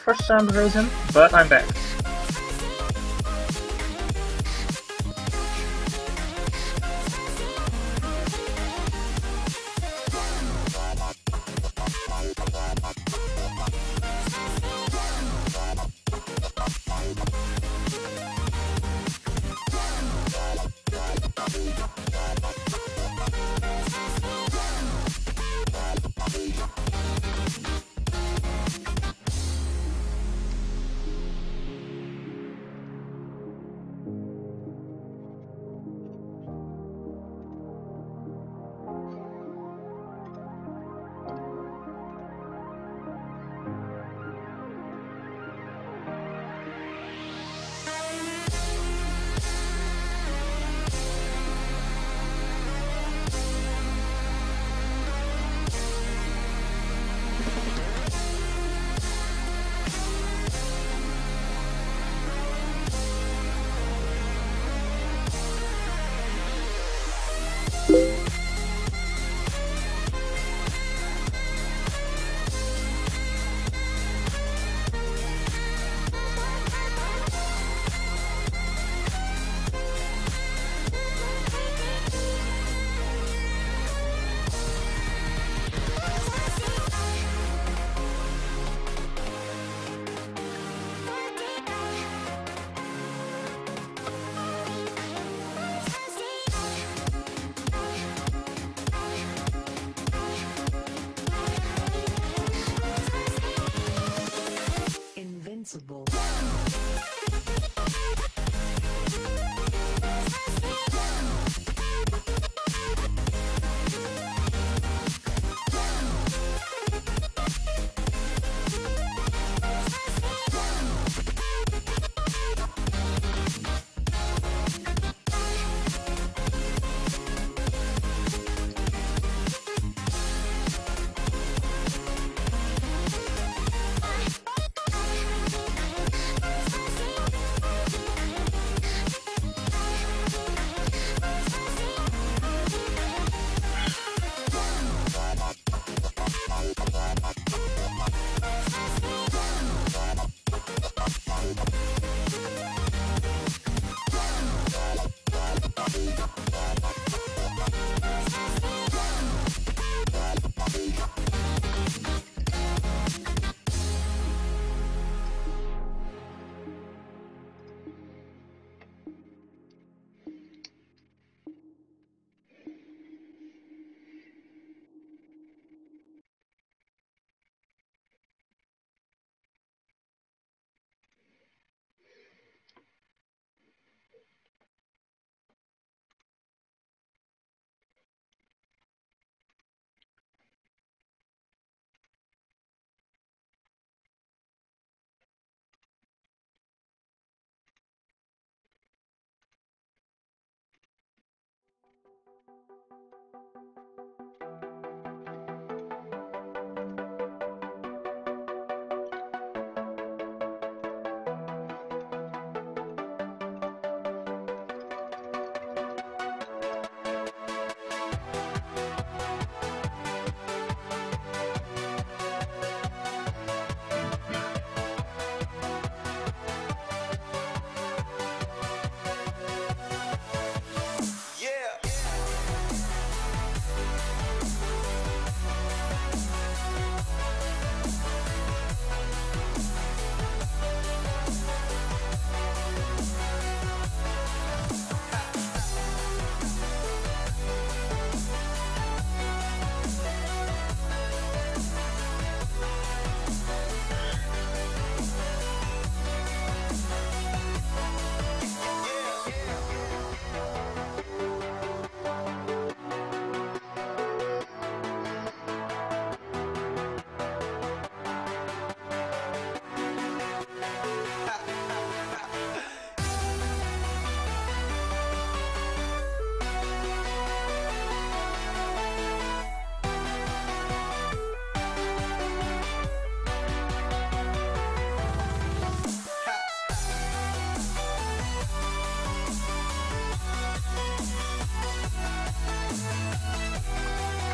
for some reason, but I'm back. Invincible.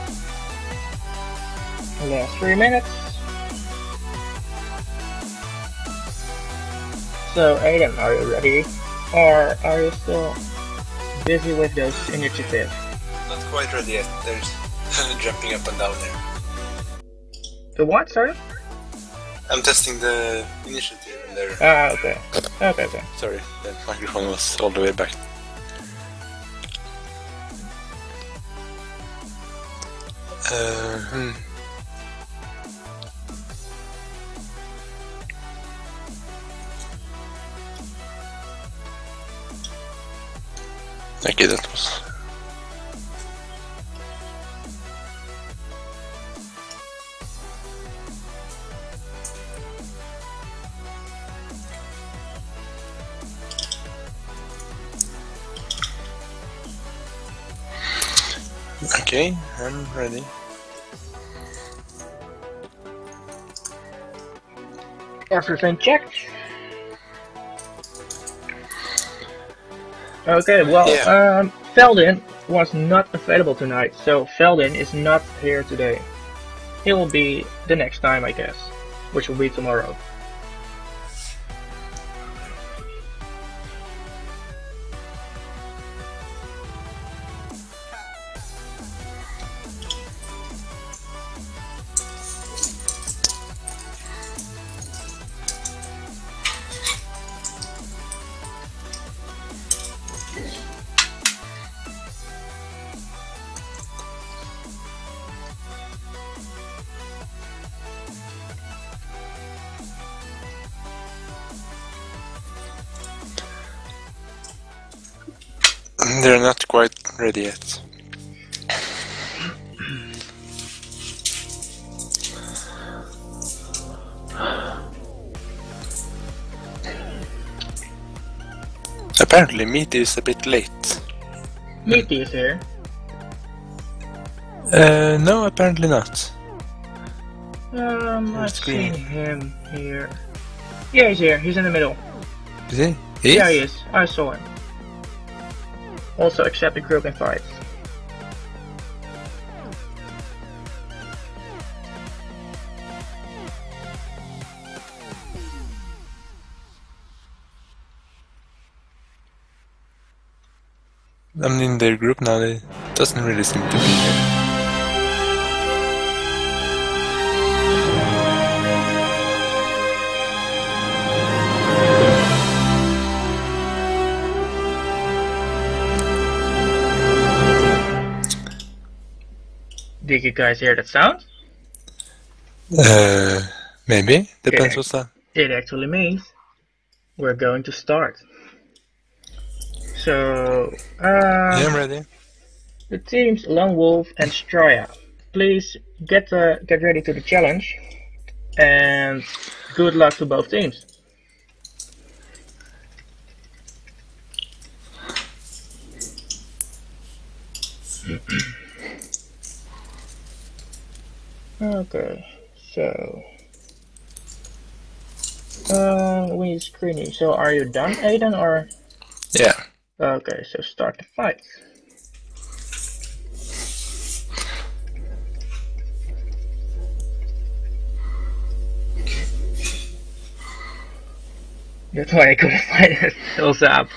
Last 3 minutes. So, Aiden, are you ready? Or are you still busy with those initiatives? Not quite ready yet. There's jumping up and down there. The what, sorry? I'm testing the initiative in there. Ah, okay. Okay. Sorry, the microphone was all the way back. Okay, that was... Okay, I'm ready. Everything checked? Okay, well, Yeah. Feldin was not available tonight, so Feldin is not here today. He will be the next time, I guess, which will be tomorrow. They're not quite ready yet. Apparently, Meaty is a bit late. Meaty is here. No, apparently not. I've seen him here. Yeah, he's here. He's in the middle. Is he? Yeah, he is. I saw him. Also accepted group invites. I'm in their group now. It doesn't really seem to be here. Did you guys hear that sound? Maybe. Depends what's that. It actually means we're going to start. So, yeah, I'm ready. The teams Lone Wolf and Straya, please get ready to the challenge, and good luck to both teams. Okay, so we need screening. So are you done, Aiden, or? Yeah. Okay, so start the fight. That's why I couldn't find it. Also up.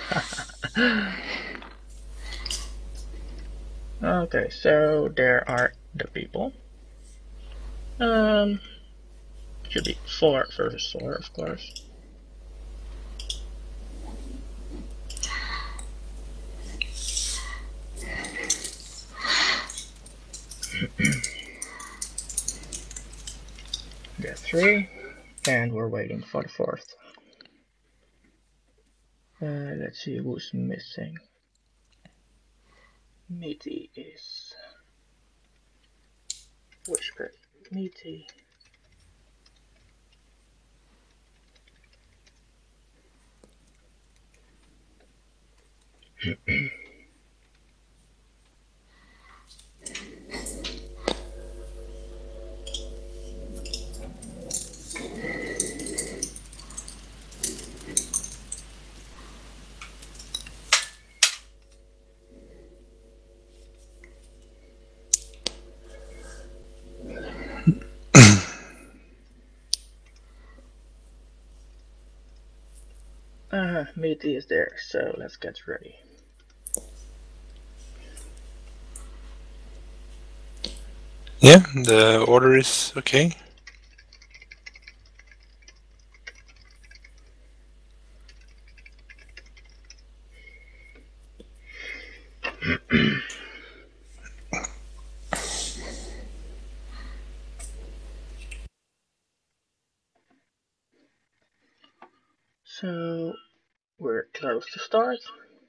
Okay, so there are the people. Should be 4 versus 4, of course. There are 3, and we're waiting for the 4th. Let's see who's missing. Meaty is... Whisper. Meaty. Meaty is there, so let's get ready. Yeah, the order is okay. So we're close to start.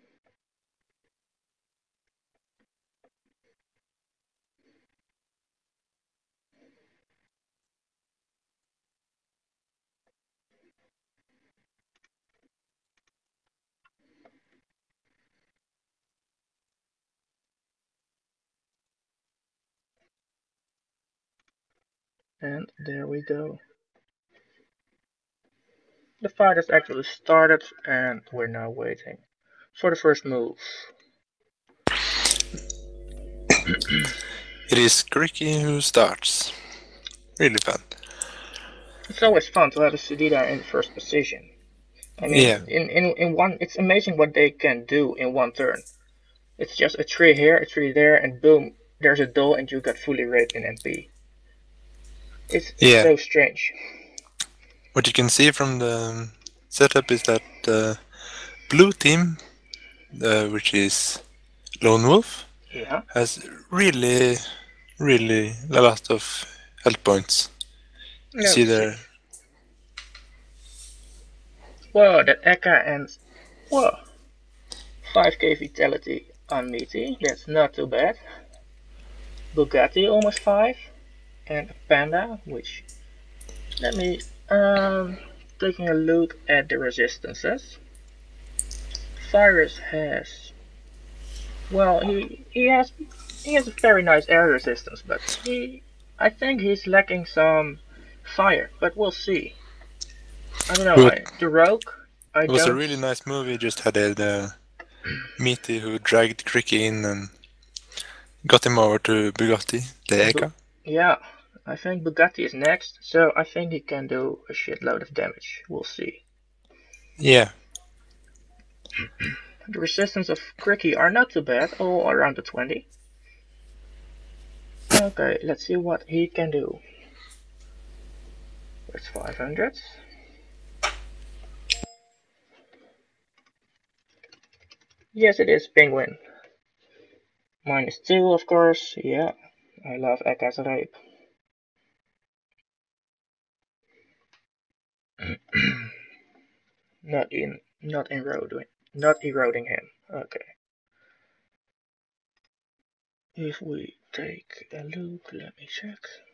And there we go. The fight has actually started and we're now waiting for the first move. It is Cricky who starts. Really fun. It's always fun to have a Sudida in first position. I mean, Yeah. in one, it's amazing what they can do in one turn. It's just a tree here, a tree there, and boom, there's a duel and you got fully raped in MP. It's so strange. What you can see from the setup is that the blue team, which is Lone Wolf, has really a lot of health points. You see there. Whoa, that Eka and whoa, 5k vitality on Meaty. That's not too bad. Bugatti almost 5, and a Panda, which let me taking a look at the resistances. Cyrus has, well, he has a very nice air resistance, but I think he's lacking some fire, but we'll see. I don't know. The Rogue, it was a really nice move. He just had the Meaty who dragged Cricky in and got him over to Bugatti, the Eka. Yeah, I think Bugatti is next, so I think he can do a shitload of damage. We'll see. Yeah. The resistance of Cricky are not too bad, all around the 20. Okay, let's see what he can do. It's 500. Yes, it is Penguin. -2, of course. Yeah, I love Eka's rape. not eroding him. Okay. If we take a look, let me check.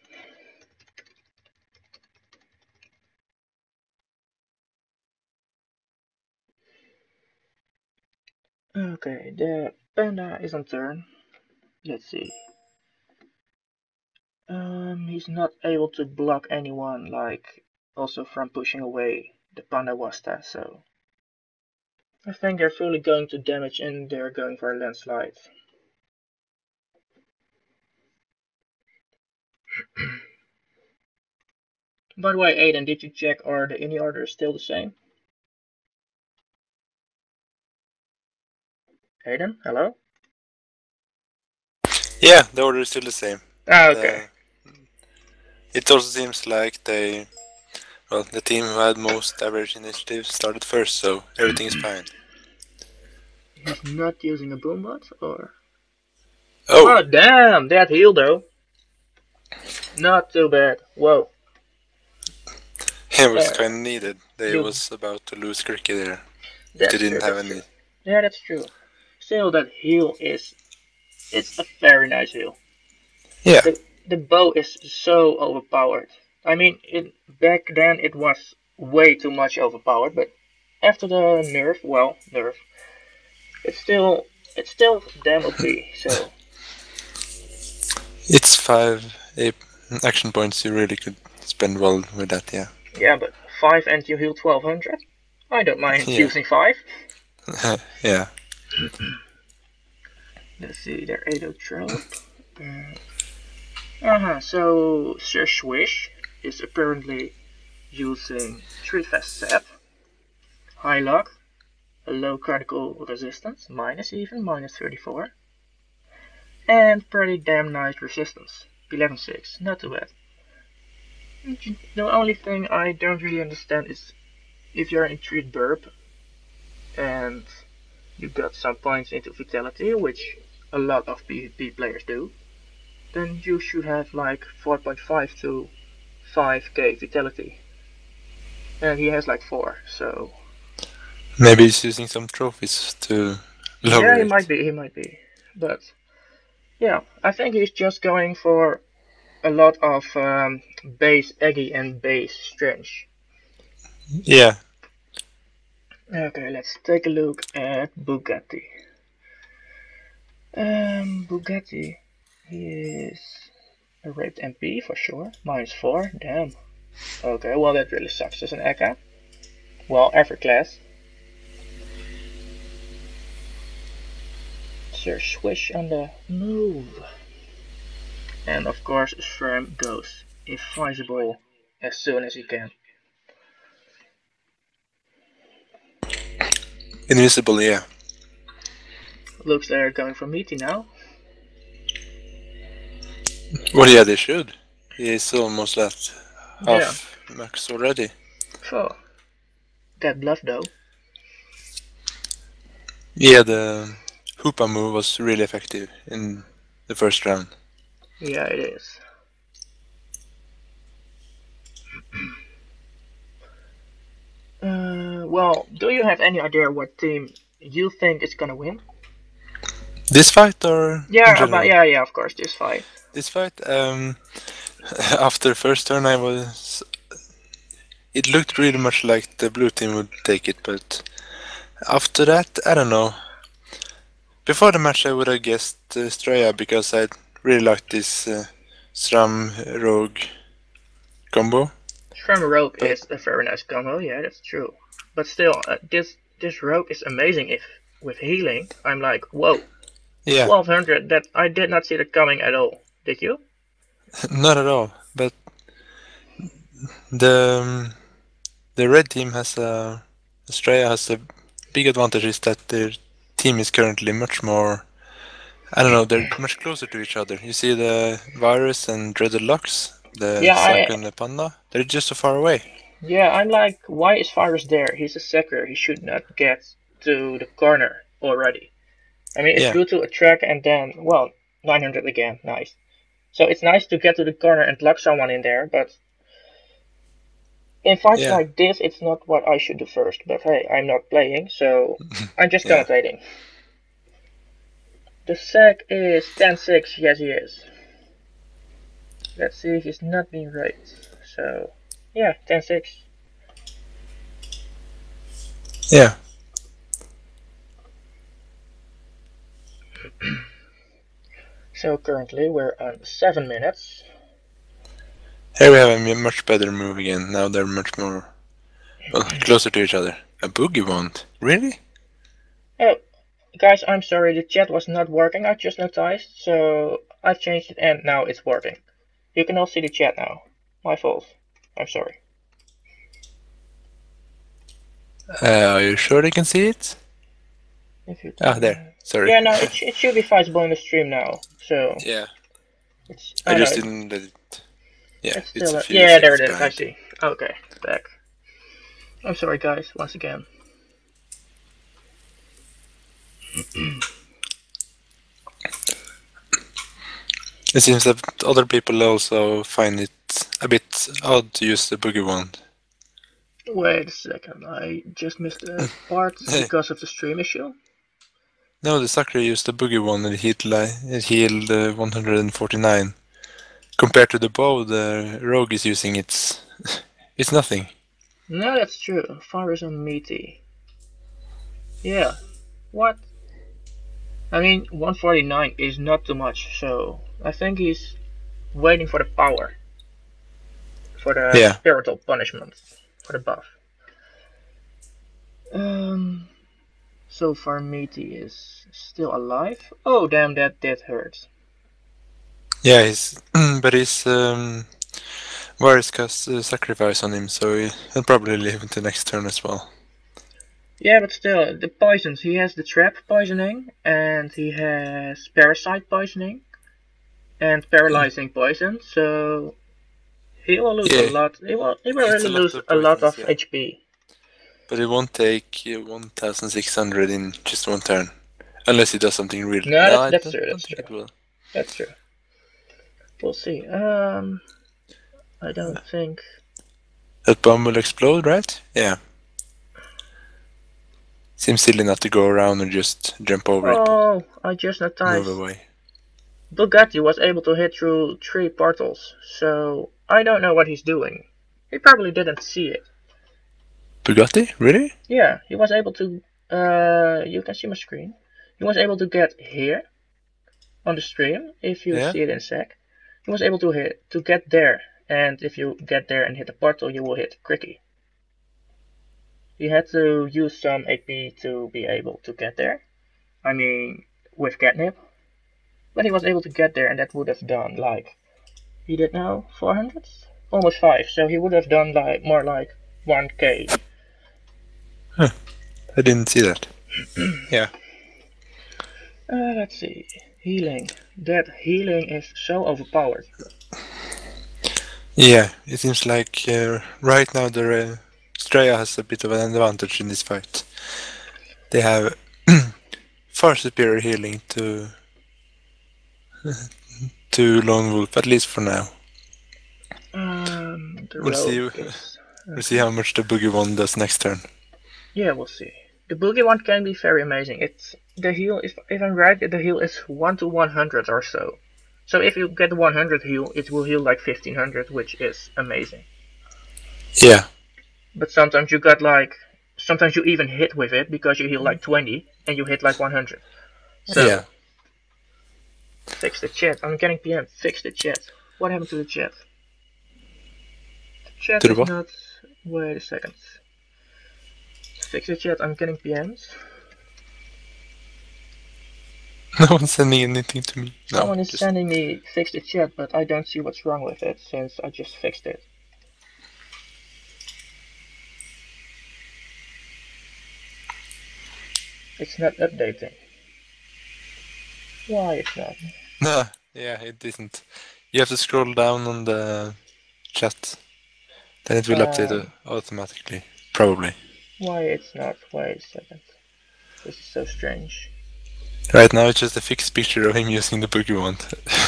Okay, the Panda is on turn. Let's see. He's not able to block anyone, like also from pushing away the Pandawasta, so I think they're fully going to damage and they're going for a landslide. By the way, Aiden, did you check are the ini order still the same? Aiden, hello? Yeah, the order is still the same. Ah, okay. It also seems like the team who had most average initiative started first, so everything is fine. He's not using a boombot, or? Oh, damn! That heal, though. Not too bad. Whoa. It was kind of needed. They was about to lose Cricky there. They didn't have any. Yeah, that's true. Still, that heal it's a very nice heal. Yeah. The bow is so overpowered. I mean, back then it was way too much overpowered, but after the nerf, it's still damn OP. So it's 5 action points. You really could spend well with that, yeah. Yeah, but 5 and you heal 1200. I don't mind using 5. Yeah. Let's see, they're 8 trope. So Sir Swish is apparently using 3 fast set, high luck, a low critical resistance, minus even, minus 34. And pretty damn nice resistance, 11.6, not too bad. The only thing I don't really understand is if you're in Treat Burp and you got some points into Vitality, which a lot of PvP players do, then you should have like 4.5 to 5k Vitality. And he has like 4, so... Maybe he's using some trophies to lower it. Yeah, he might be. But, yeah, I think he's just going for a lot of base Eggy and base Strange. Yeah. Okay, let's take a look at Bugatti. Bugatti, he is a raped MP for sure, minus 4, damn. Okay, well that really sucks as an Eka. Well, every class. Sir Swish on the move. And of course Swarm goes invisible as soon as he can. Invisible, yeah. Looks they're going for Meaty now. Well, yeah, they should. He's almost at half max already. Oh, that bluff though. Yeah, the Hoopa move was really effective in the first round. Yeah, it is. Well, do you have any idea what team you think is gonna win? This fight or? Yeah, of course, this fight. This fight, after first turn it looked really much like the blue team would take it, but after that, I don't know. Before the match I would have guessed Straya because I really liked this Sram Rogue combo. Sram Rogue is a very nice combo, yeah, that's true. But still, this Rogue is amazing if with healing. I'm like, whoa. Yeah. 1200, that I did not see that coming at all. Did you? Not at all, but the red team has Straya has a big advantage is that their team is currently much more, I don't know, they're much closer to each other. You see the Virus and Dreaded Lux, the Sack and the Panda, they're just so far away. Yeah, I'm like, why is Virus there? He's a Sacker, he should not get to the corner already. I mean, it's good to attract and then, well, 900 again, nice. So it's nice to get to the corner and lock someone in there, but in fights like this, it's not what I should do first. But hey, I'm not playing, so I'm just commentating. The Sack is 10-6, yes he is. Let's see if he's not being raped. So, yeah, 10-6. Yeah. So currently we're on 7 minutes. Here we have a much better move again. Now they're much more closer to each other. A Boogie Wand? Really? Oh, guys, I'm sorry, the chat was not working, I just noticed, so I've changed it and now it's working. You can all see the chat now. My fault. I'm sorry. Are you sure they can see it? There. Sorry. Yeah, no, it should be visible in the stream now. So yeah. I just didn't let it. Yeah, it's a few there it is. I see. Okay, back. I'm sorry, guys. Once again. It seems that other people also find it a bit odd to use the Boogie Wand. Wait a second. I just missed a part because of the stream issue. No, the Sakura used the Boogie Wand and it healed 149. Compared to the bow, the Rogue is using it's nothing. No, that's true. Virus and Meaty. Yeah. What? I mean, 149 is not too much, so I think he's waiting for the power. For the spiritual punishment. For the buff. So far Meaty is still alive. Oh damn, that hurts. Yeah, but his Virus cast sacrifice on him, so he'll probably live the next turn as well. Yeah, but still, the poisons. He has the trap poisoning, and he has parasite poisoning, and paralyzing poison. So he will lose a lot. He will really lose a lot of HP. But it won't take 1,600 in just one turn, unless he does something really. No, that's true. That's true. That's true. We'll see. I don't think that bomb will explode, right? Yeah. Seems silly not to go around and just jump over it. Oh, I just noticed. Move away. Bugatti was able to hit through 3 portals, so I don't know what he's doing. He probably didn't see it. Bugatti? Really? Yeah, he was able to. You can see my screen. He was able to get here on the stream. If you see it in a sec, he was able to get there, and if you get there and hit the portal, you will hit Cricky. He had to use some AP to be able to get there. I mean, with Catnip. But he was able to get there, and that would have done like, he did now 400, almost 5. So he would have done like more like 1k. Huh. I didn't see that. Yeah. Let's see. Healing. That healing is so overpowered. Yeah, it seems like right now the Straya has a bit of an advantage in this fight. They have far superior healing to Lone Wolf, at least for now. We'll see how much the Boogie One does next turn. Yeah, we'll see. The Boogie One can be very amazing. It's the heal. If I'm right, the heal is 1 to 100 or so. So if you get 100 heal, it will heal like 1500, which is amazing. Yeah. But sometimes you got like, sometimes you even hit with it because you heal like 20 and you hit like 100. So, yeah. Fix the chat. I'm getting PM. Fix the chat. What happened to the chat? The chat is not. Wait a second. Fix the chat. I'm getting PMs. No one's sending anything to me. Someone is sending me fix the chat, but I don't see what's wrong with it since I just fixed it. It's not updating. Why it's not? No, yeah, it isn't. You have to scroll down on the chat. Then it will update automatically. Probably. Why it's not? Wait a second. This is so strange. Right now it's just a fixed picture of him using the Boogie Wand.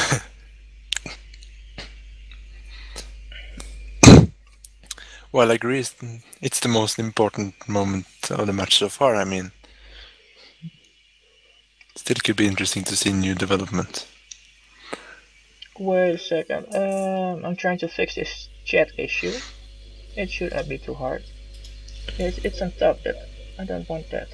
Well, I agree, it's the most important moment of the match so far. I mean, still could be interesting to see new development. Wait a second. I'm trying to fix this chat issue. It should not be too hard. It's on top, but I don't want that.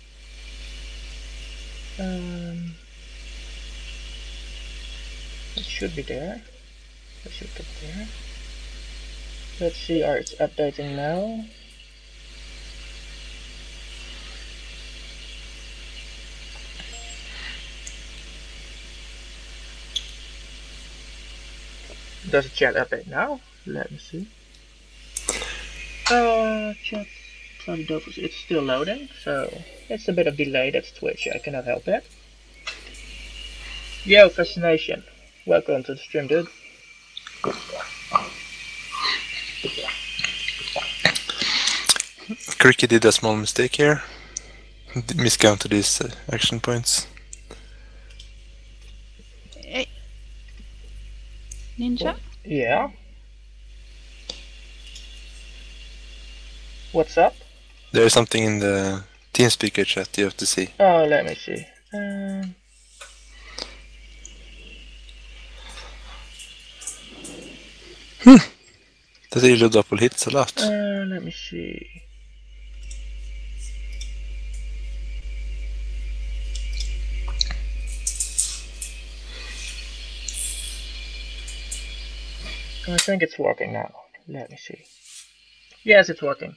It should be there. It should get there. Let's see, it's updating now. Does the chat update now? Let me see. Chat. It's still loading, so it's a bit of delay. That's Twitch. I cannot help it. Yo, Fascination. Welcome to the stream, dude. Cricky did a small mistake here. Miscounted his action points. Hey. Ninja? Yeah. What's up? There's something in the TeamSpeak chat you have to see. Oh, let me see. That really double hits a lot. Let me see. I think it's working now. Let me see. Yes, it's working.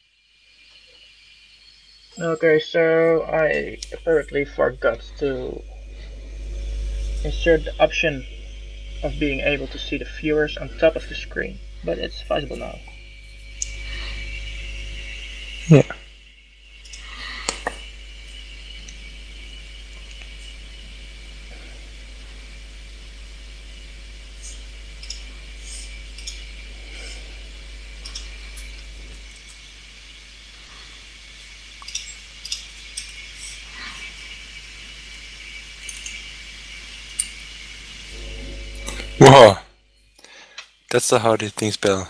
Okay, so I apparently forgot to insert the option of being able to see the viewers on top of the screen, but it's visible now. Yeah. Whoa! That's a hard hitting spell.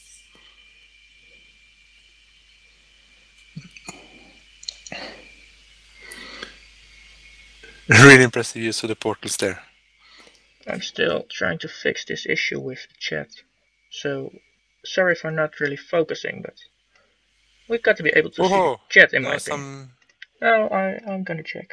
Really impressive use of the portals there. I'm still trying to fix this issue with the chat. So, sorry for not really focusing, but we've got to be able to see the chat in my opinion. Oh, I'm gonna check.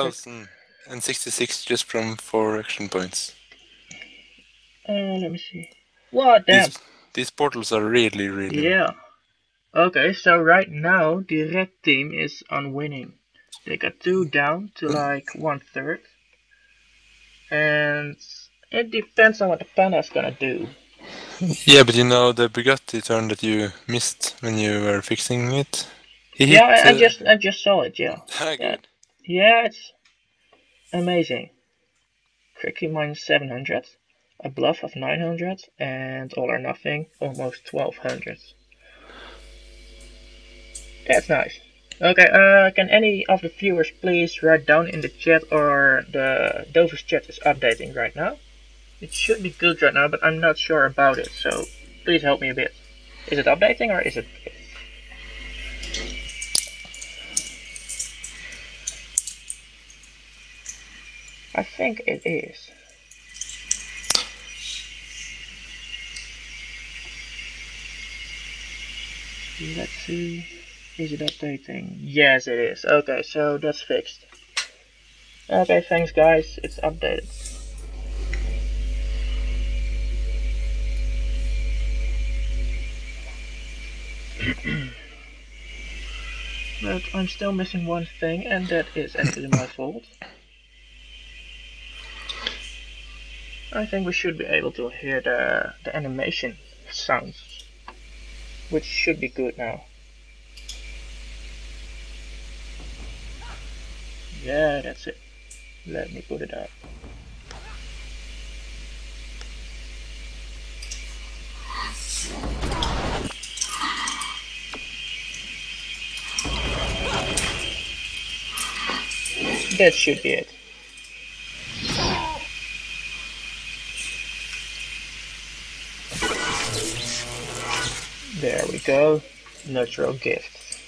1066 just from 4 action points. Let me see. What, damn! These portals are really... Yeah. Okay, so right now the red team is on winning. They got 2 down to like 1/3. And it depends on what the Panda's gonna do. Yeah, but you know the Bugatti turn that you missed when you were fixing it? I just saw it, yeah. Good. Yeah, it's amazing. Cricky minus 700, a bluff of 900, and all or nothing almost 1200. That's nice. Okay, can any of the viewers please write down in the chat, or the Dofus chat is updating right now? It should be good right now, but I'm not sure about it, so please help me a bit. Is it updating or is it... I think it is. Let's see. Is it updating? Yes, it is. Okay, so that's fixed. Okay, thanks guys. It's updated. But I'm still missing one thing, and that is actually my fault. I think we should be able to hear the animation sounds, which should be good now. Yeah, that's it. Let me put it up. That should be it. There we go. Neutral gifts.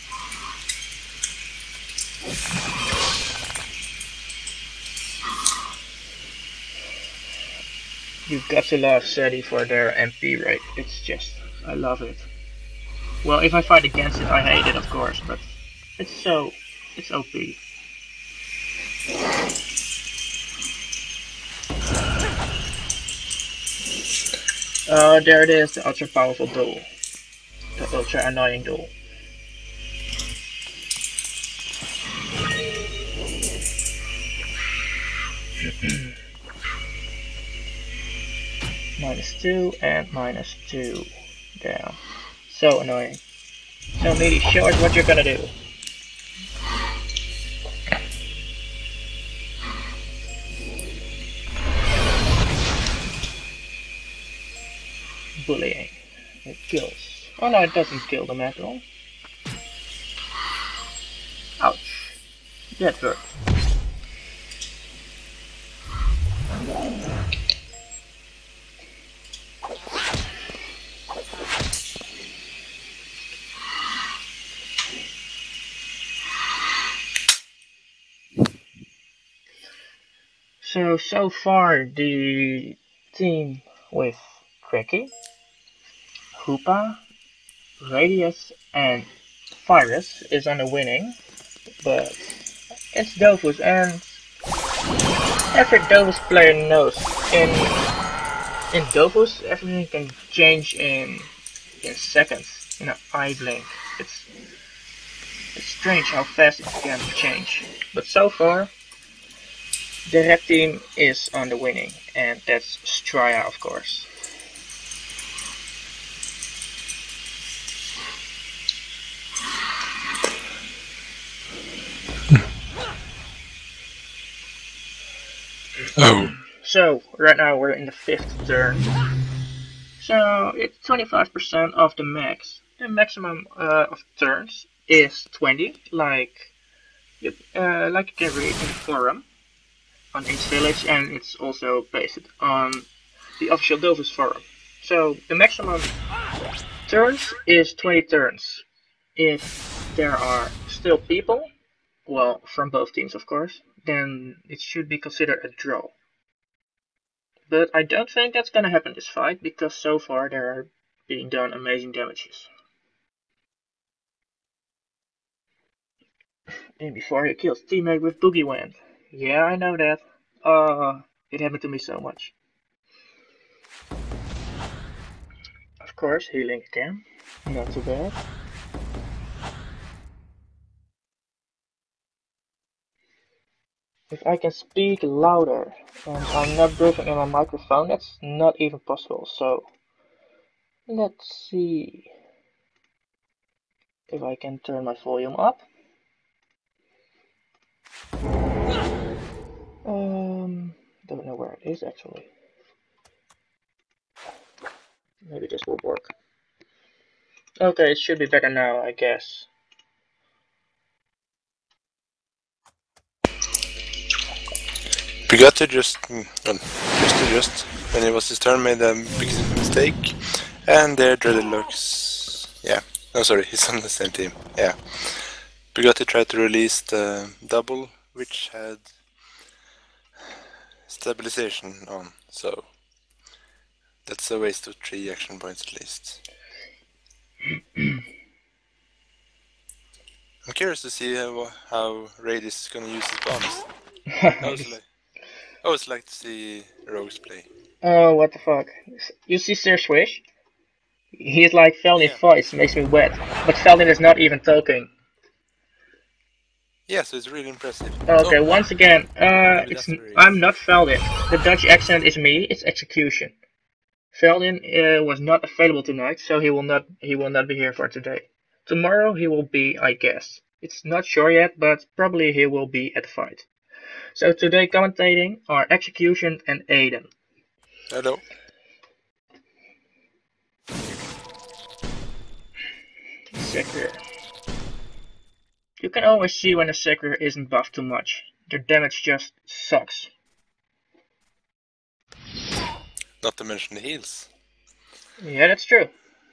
You've got to love SETI for their MP rate. It's just, I love it. Well, if I fight against it, I hate it, of course, but it's OP. There it is, the ultra powerful duel. The ultra annoying duel. -2 and -2. Damn. So annoying. So Meaty, show us what you're gonna do. Bullying. It kills. Oh no, it doesn't kill them at all. Ouch. That hurt. So far the team with Cricky, Hoopa, Radius and Virus is on the winning, but it's Dofus, and every Dofus player knows in Dofus everything can change in seconds, in an eye blink. It's strange how fast it can change, but so far the red team is on the winning, and that's Strya, of course. Oh. So, right now we're in the 5th turn. So, it's 25% of the max. The maximum of turns is 20, like you can read in the forum on each village, and it's also based on the official Dofus forum. So the maximum turns is 20 turns. If there are still people, well, from both teams of course, then it should be considered a draw. But I don't think that's gonna happen this fight, because so far there are being done amazing damages. And before he kills teammate with Boogie Wand. Yeah, I know that. It happened to me so much. Of course, healing again. Not too bad. If I can speak louder and I'm not breathing in my microphone, that's not even possible. So let's see if I can turn my volume up. Don't know where it is actually. Maybe this will work. Okay, it should be better now, I guess. Brigatti just when it was his turn made a big mistake, and there Dreadlocks. Yeah, oh sorry, he's on the same team. Yeah, Brigatti tried to release the double, which had stabilization on, so that's a waste of 3 action points at least. I'm curious to see how Raid is gonna use his bombs. I always like to see rogues play. Oh, what the fuck. You see Sir Swish? He's like Felny's voice makes me wet, but Felny is not even talking. Yeah, so it's really impressive. Okay, once again, I'm not Feldin. The Dutch accent is me, it's execution. Feldin was not available tonight, so he will not be here for today. Tomorrow he will be, I guess. It's not sure yet, but probably he will be at the fight. So today commentating are Execution and Aiden. Hello. Sekir. You can always see when a Sekir isn't buffed too much. Their damage just sucks. Not to mention the heals. Yeah, that's true.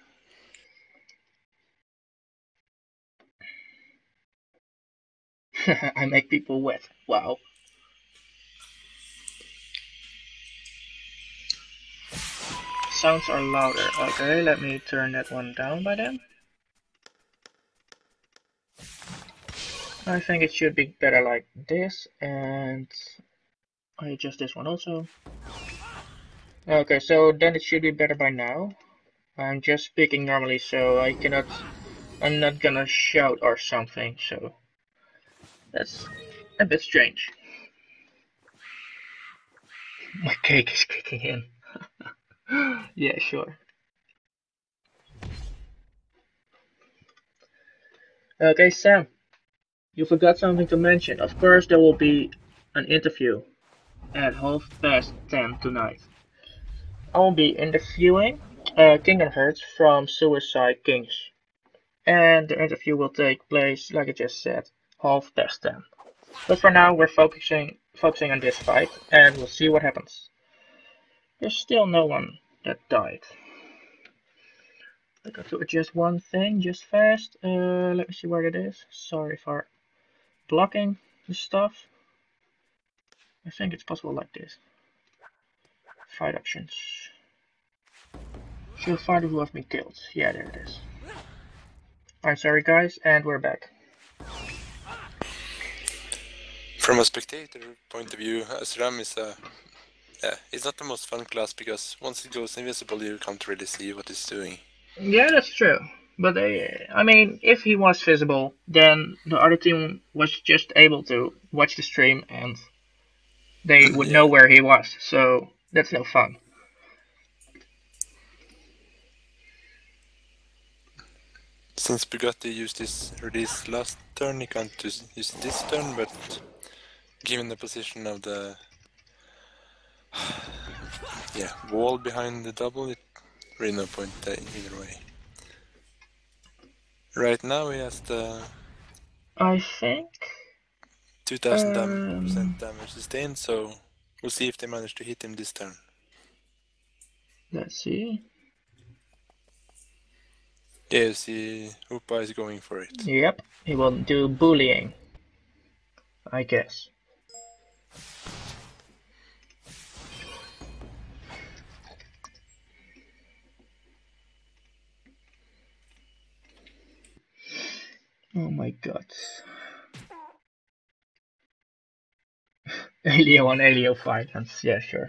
I make people wet. Wow. Sounds are louder. Okay, let me turn that one down by then. I think it should be better like this, and I adjust this one also. Okay, so then it should be better by now. I'm just speaking normally, so I'm not gonna shout or something, so that's a bit strange. My cake is kicking in. Yeah, sure. Okay, Sam, you forgot something to mention. Of course, there will be an interview at 10:30 tonight. I will be interviewing Kingdom Hearts from Suicide Kings. And the interview will take place, like I just said, 10:30. But for now, we're focusing on this fight, and we'll see what happens. There's still no one that died. I got to adjust one thing just fast. Let me see where it is. Sorry for blocking the stuff. I think it's possible like this. Fight options. Shield fighter who has been killed. Yeah, there it is. I'm sorry guys, and we're back. From a spectator point of view, Azram is it's not the most fun class because once it goes invisible you can't really see what it's doing. Yeah, that's true. But I mean, if he was visible, then the other team was just able to watch the stream and they would know where he was, so that's no fun. Since Bugatti used this release last turn, he can't use it this turn, but given the position of the wall behind the double, it really no point either way. Right now he has the I think 2000% damage sustained, so we'll see if they manage to hit him this turn. Let's see. Yes, Upa is going for it. Yep, he will do bullying, I guess. Oh my god. Elio on Elio fight, yeah, sure.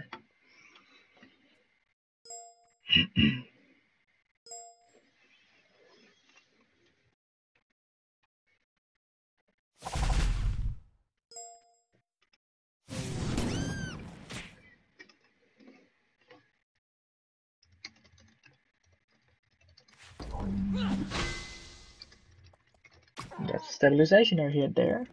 That's stabilization I hit there.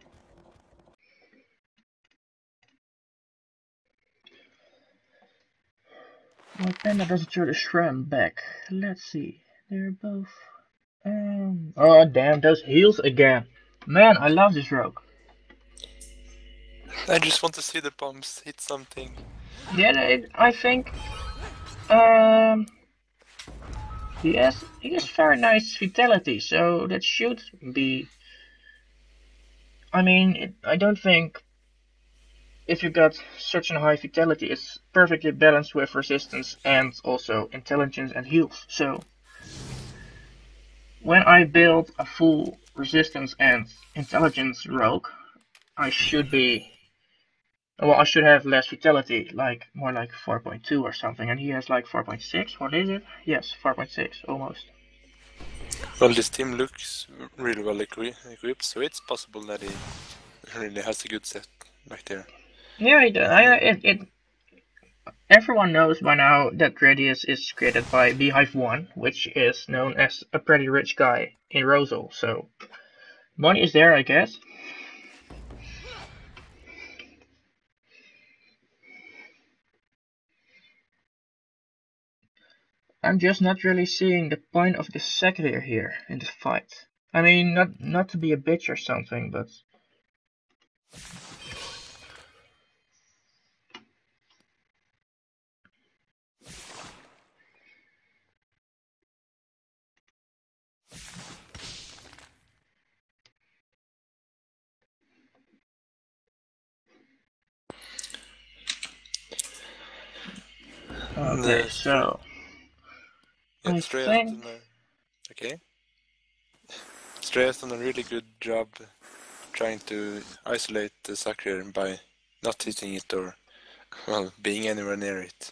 My panda doesn't throw the shrimp back. Let's see. They're both. Oh damn, those heals again. Man, I love this rogue. I just want to see the bombs hit something. Yeah, I think. He has very nice vitality, so that should be. I mean, I don't think if you got such a high vitality, it's perfectly balanced with resistance and also intelligence and heals. So when I build a full resistance and intelligence rogue, I should be. Well, I should have less vitality, like more like 4.2 or something, and he has like 4.6. What is it? Yes, 4.6 almost. Well, this team looks really well equipped, so it's possible that he really has a good set back there. Yeah, everyone knows by now that Gradius is created by Beehive 1, which is known as a pretty rich guy in Rosal, so money is there, I guess. I'm just not really seeing the point of the Secretary here in this fight. I mean, not to be a bitch or something, but... Okay, so... I think... Okay. Stray has done a really good job trying to isolate the Sacrier by not hitting it or, well, being anywhere near it.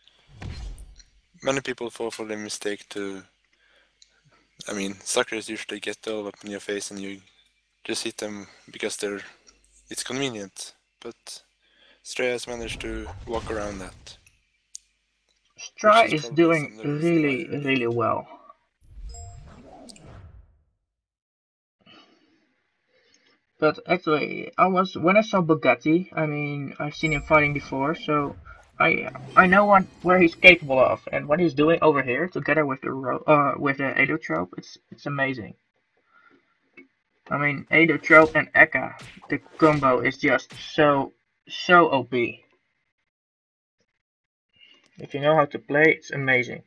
Many people fall for the mistake to... I mean, Sacriers usually get all up in your face and you just hit them because it's convenient, but Stray has managed to walk around that. Stray is doing really well. But actually, when I saw Bugatti, I mean, I've seen him fighting before, so I know where he's capable of, and what he's doing over here together with the Aedotrope, it's amazing. I mean, Aedotrope and Eka, the combo is just so OP. If you know how to play, it's amazing.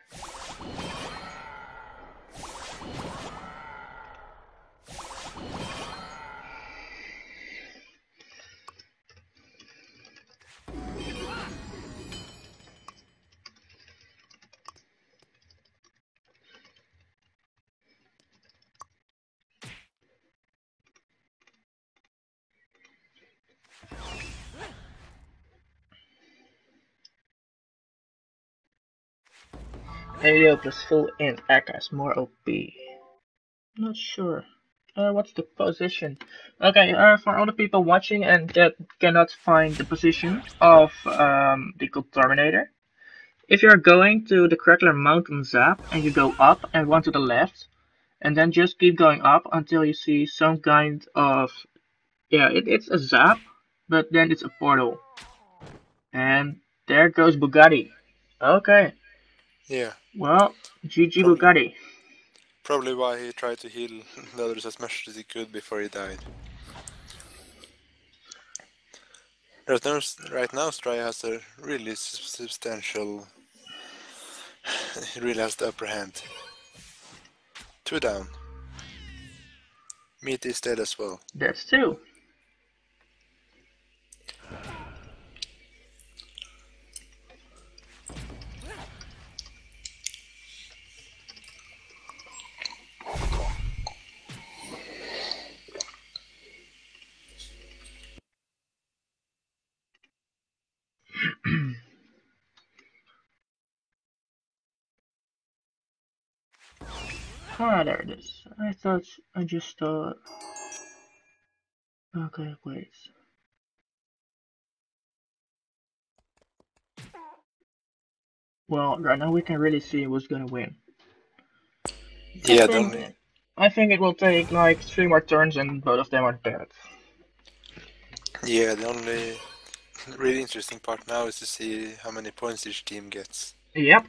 Helio plus full int Eka is more OP. Not sure. What's the position? Okay, for all the people watching and that cannot find the position of the Gold Terminator, if you're going to the Crackler Mountain Zap and you go up and one to the left, and then just keep going up until you see some kind of, yeah, it's a zap, but then it's a portal. And there goes Bugatti. Okay. Yeah. Well, GG Bugatti. Probably why he tried to heal the others as much as he could before he died. Right now, Stray has a really substantial He really has the upper hand. 2 down. Meat is dead as well. That's 2. Ah, there it is. I just thought... Okay, wait. Well, right now we can really see who's gonna win. Yeah, I think it will take like 3 more turns and both of them are dead. Yeah, the only really interesting part now is to see how many points each team gets. Yep.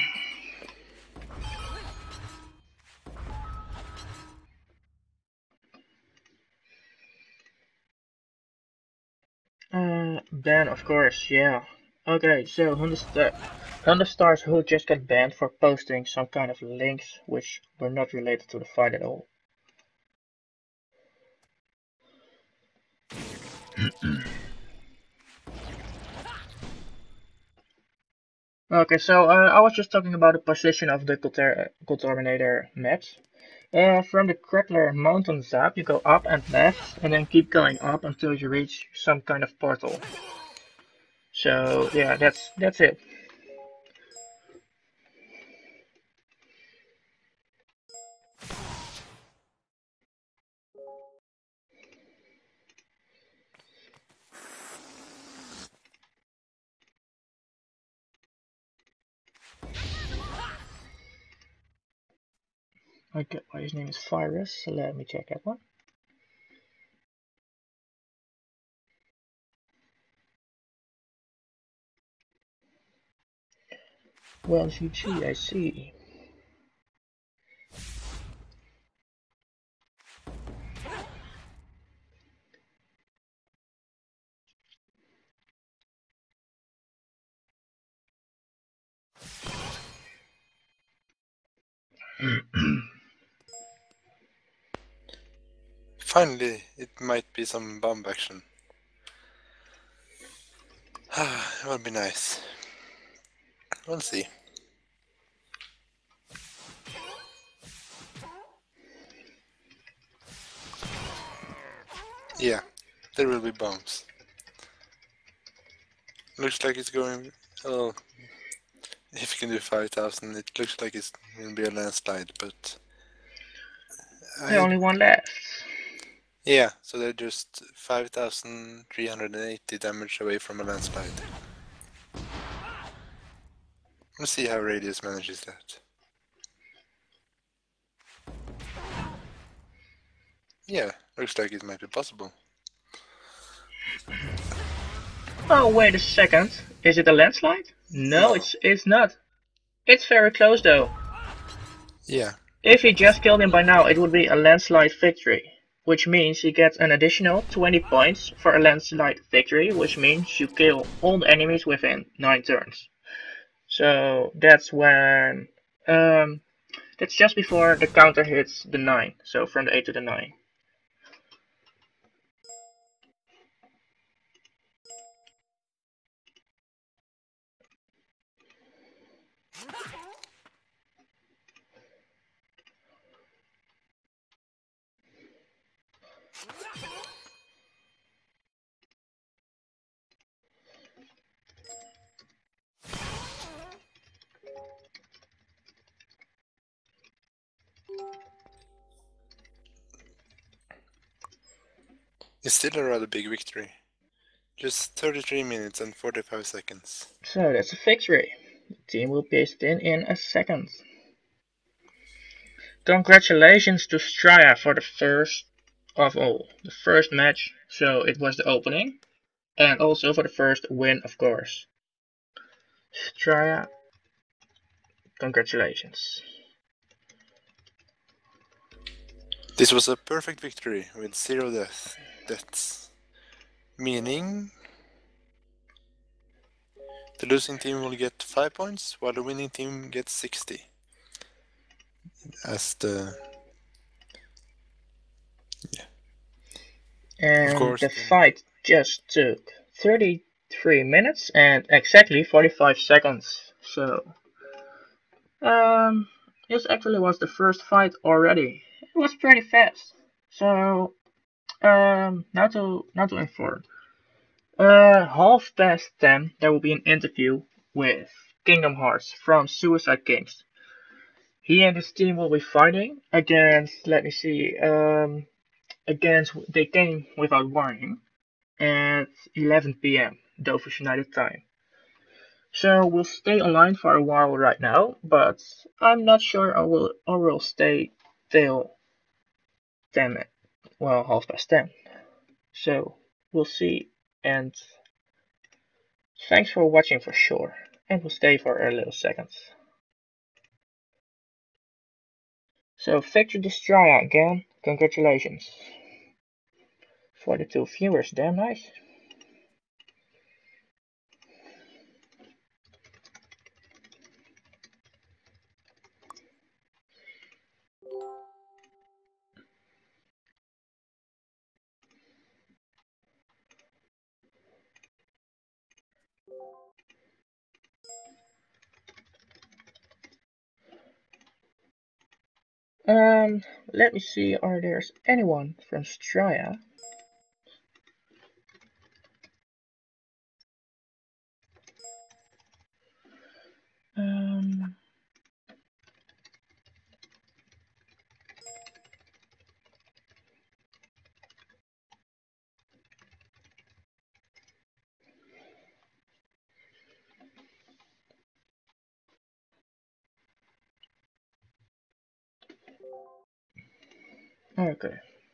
Ban, of course, yeah. Okay, so 100 stars who just got banned for posting some kind of links which were not related to the fight at all. Okay, so I was just talking about the position of the Terminator maps. From the Crackler Mountain Zap, you go up and left, and then keep going up until you reach some kind of portal. So yeah, that's it. I get why his name is Virus, so let me check that one. Well, GG, I see. Finally, it might be some bomb action. It would be nice. We'll see. Yeah, there will be bombs. Looks like it's going... Oh, if you can do 5,000, it looks like it's going to be a landslide, but... Only one left. Yeah, so they're just 5,380 damage away from a landslide. Let's see how Radius manages that. Yeah, looks like it might be possible. Oh, wait a second. Is it a landslide? No, it's not. It's very close though. Yeah. If he just killed him by now, it would be a landslide victory. Which means he gets an additional 20 points for a landslide victory, which means you kill all the enemies within 9 turns. So that's when... that's just before the counter hits the 9, so from the 8 to the 9. It's still a rather big victory. Just 33 minutes and 45 seconds. So that's a victory. The team will paste in a second. Congratulations to Straya for the first of all, the first match, so it was the opening, and also for the first win, of course. Straya, congratulations. This was a perfect victory with 0 deaths. Meaning The losing team will get 5 points, while the winning team gets 60. As the... yeah. And the fight just took 33 minutes and exactly 45 seconds. So, this actually was the first fight already. It was pretty fast. So, now to inform. 10:30 there will be an interview with Kingdom Hearts from Suicide Kings. He and his team will be fighting against, let me see, they came without warning at 11 p.m. Dover United Time. So we'll stay online for a while right now, but I'm not sure I will stay till 10, well, 10:30. So we'll see, and thanks for watching for sure, and we'll stay for a little seconds. So Victor Destraya again, congratulations. 42 viewers, damn nice. Let me see, are there anyone from Straya? Okay.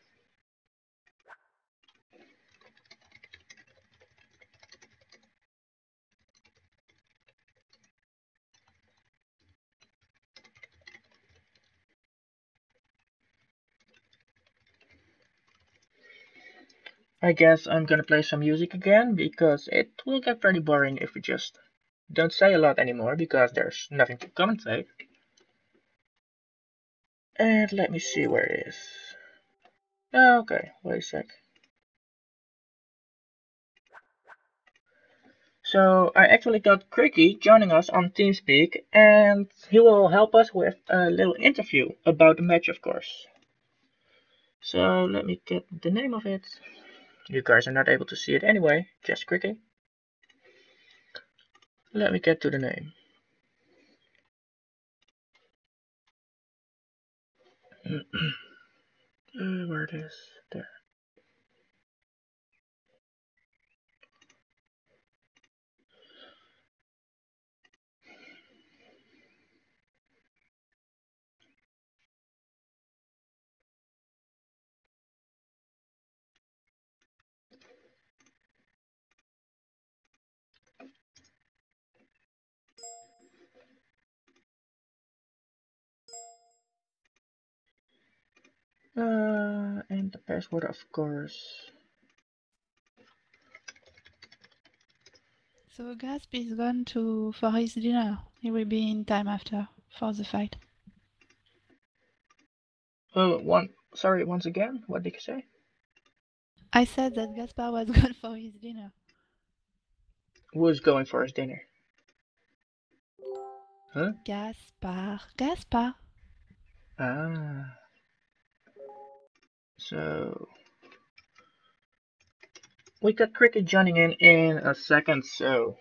I guess I'm gonna play some music again, because it will get pretty boring if we just don't say a lot anymore, because there's nothing to commentate. And let me see where it is. Okay, wait a sec. So I actually got Cricky joining us on TeamSpeak, and he will help us with a little interview about the match, of course. So let me get the name of it. You guys are not able to see it anyway, just Cricky. Let me get to the name. Where it is, there. And the password, of course. So Gasp is gone for his dinner. He will be in time after for the fight. Sorry, once again, what did you say? I said that Gaspar was gone for his dinner. Who's going for his dinner? Huh? Gaspar. Ah. So we got Cricket joining in a second, so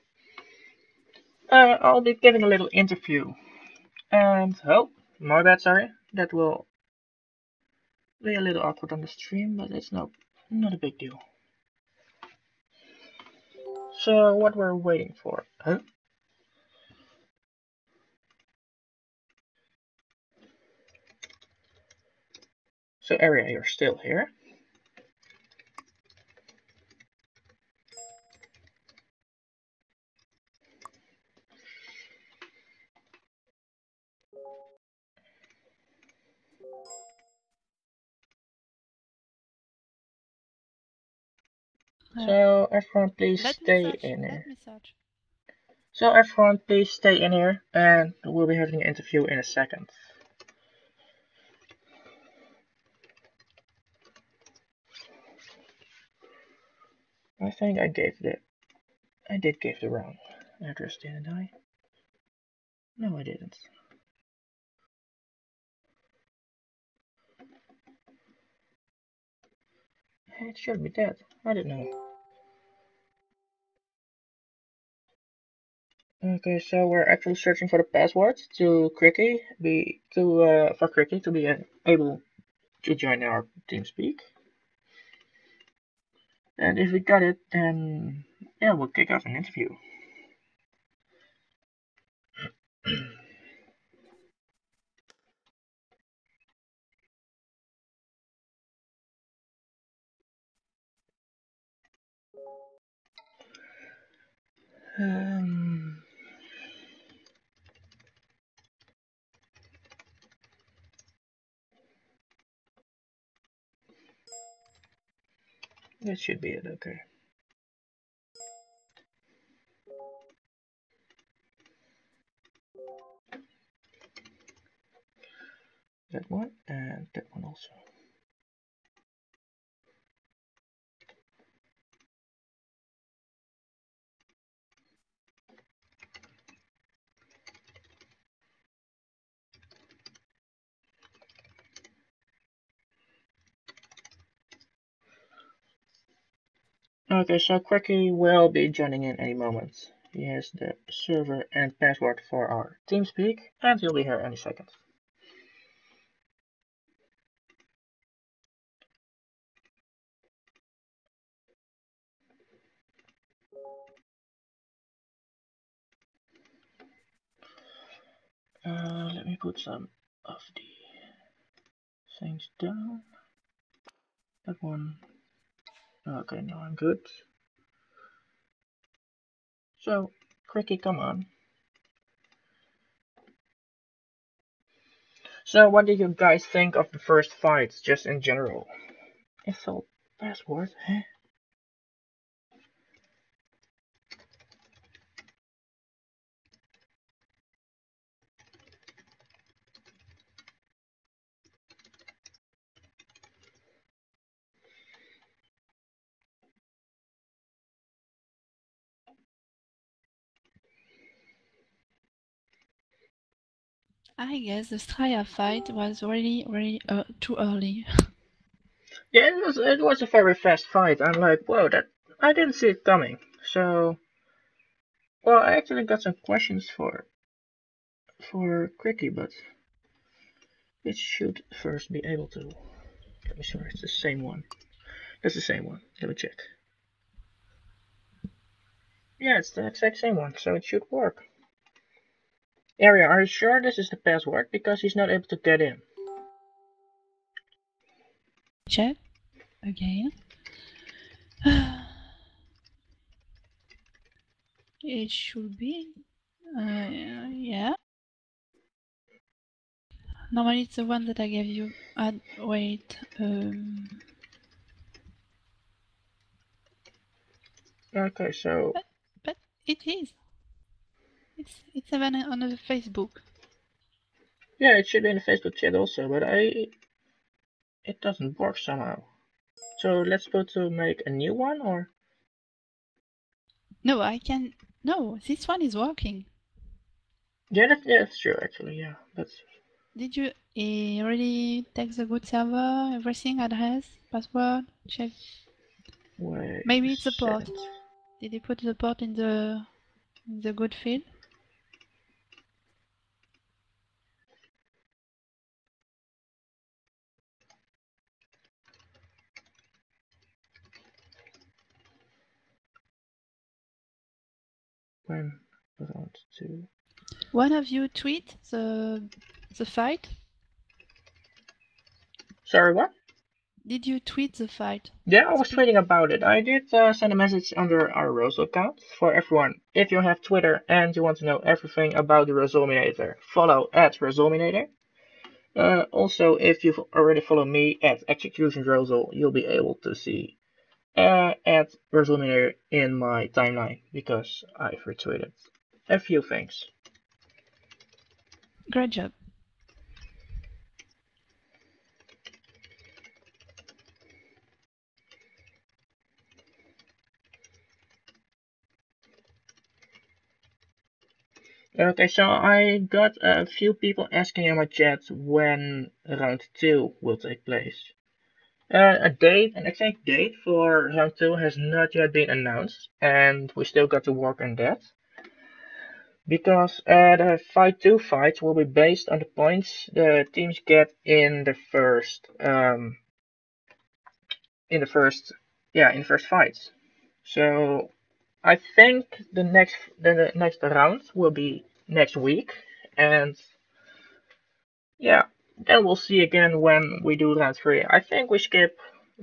I'll be giving a little interview. And oh, my bad, sorry. That will be a little awkward on the stream, but it's not a big deal. So what we're waiting for? Huh? So Aria, you're still here? So everyone, please stay in here. Let me search. So everyone, please stay in here, and we'll be having an interview in a second. I think I did give the wrong address, didn't I? No, I didn't. It should be that. I don't know. Okay, so we're actually searching for the password to Cricky, for Cricky to be able to join our TeamSpeak. And if we got it, then yeah, we'll kick off an interview. That should be it, okay. That one, and that one also. Okay, so Cricky will be joining in any moment. He has the server and password for our TeamSpeak, and he'll be here any second. Let me put some of the things down. That one. Okay, now I'm good. So, Cricky, come on. So, what did you guys think of the first fights, just in general? It's all password, huh? I guess the Straya fight was really too early. Yeah, it was a very fast fight. I'm like, whoa, I didn't see it coming. So, well, I actually got some questions for Cricky, but it should first be able to. Let me sure it's the same one. That's the same one. Let me check. Yeah, it's the exact same one, so it should work. Aria, are you sure this is the password? Because he's not able to get in. Check again. It should be. Yeah. Normally it's the one that I gave you. Wait. Okay, so. But it is. It's even on the Facebook. Yeah, it should be in the Facebook chat also, but it doesn't work somehow. So let's go to make a new one, or? No, I can. No, this one is working. Yeah, that's true actually. Yeah, that's. Did you already take the good server, everything, address, password, check? Wait. Maybe it's the port. Did you put the port in the good field? When I want to. One of you tweet the fight? Sorry, what? Did you tweet the fight? Yeah, I was tweeting about it. I did send a message under our Rosal account for everyone. If you have Twitter and you want to know everything about the Rosalminator, follow at Rosalminator. Also, if you've already followed me at Execution Rosal, you'll be able to see at Rosalminator in my timeline because I've retweeted a few things. Great job. Okay, so I got a few people asking in my chat when round 2 will take place. An exact date for round 2 has not yet been announced, and we still got to work on that. Because the Fight 2 fights will be based on the points the teams get in the first fights. So I think the next round will be next week, and yeah, then we'll see again when we do round 3. I think we skip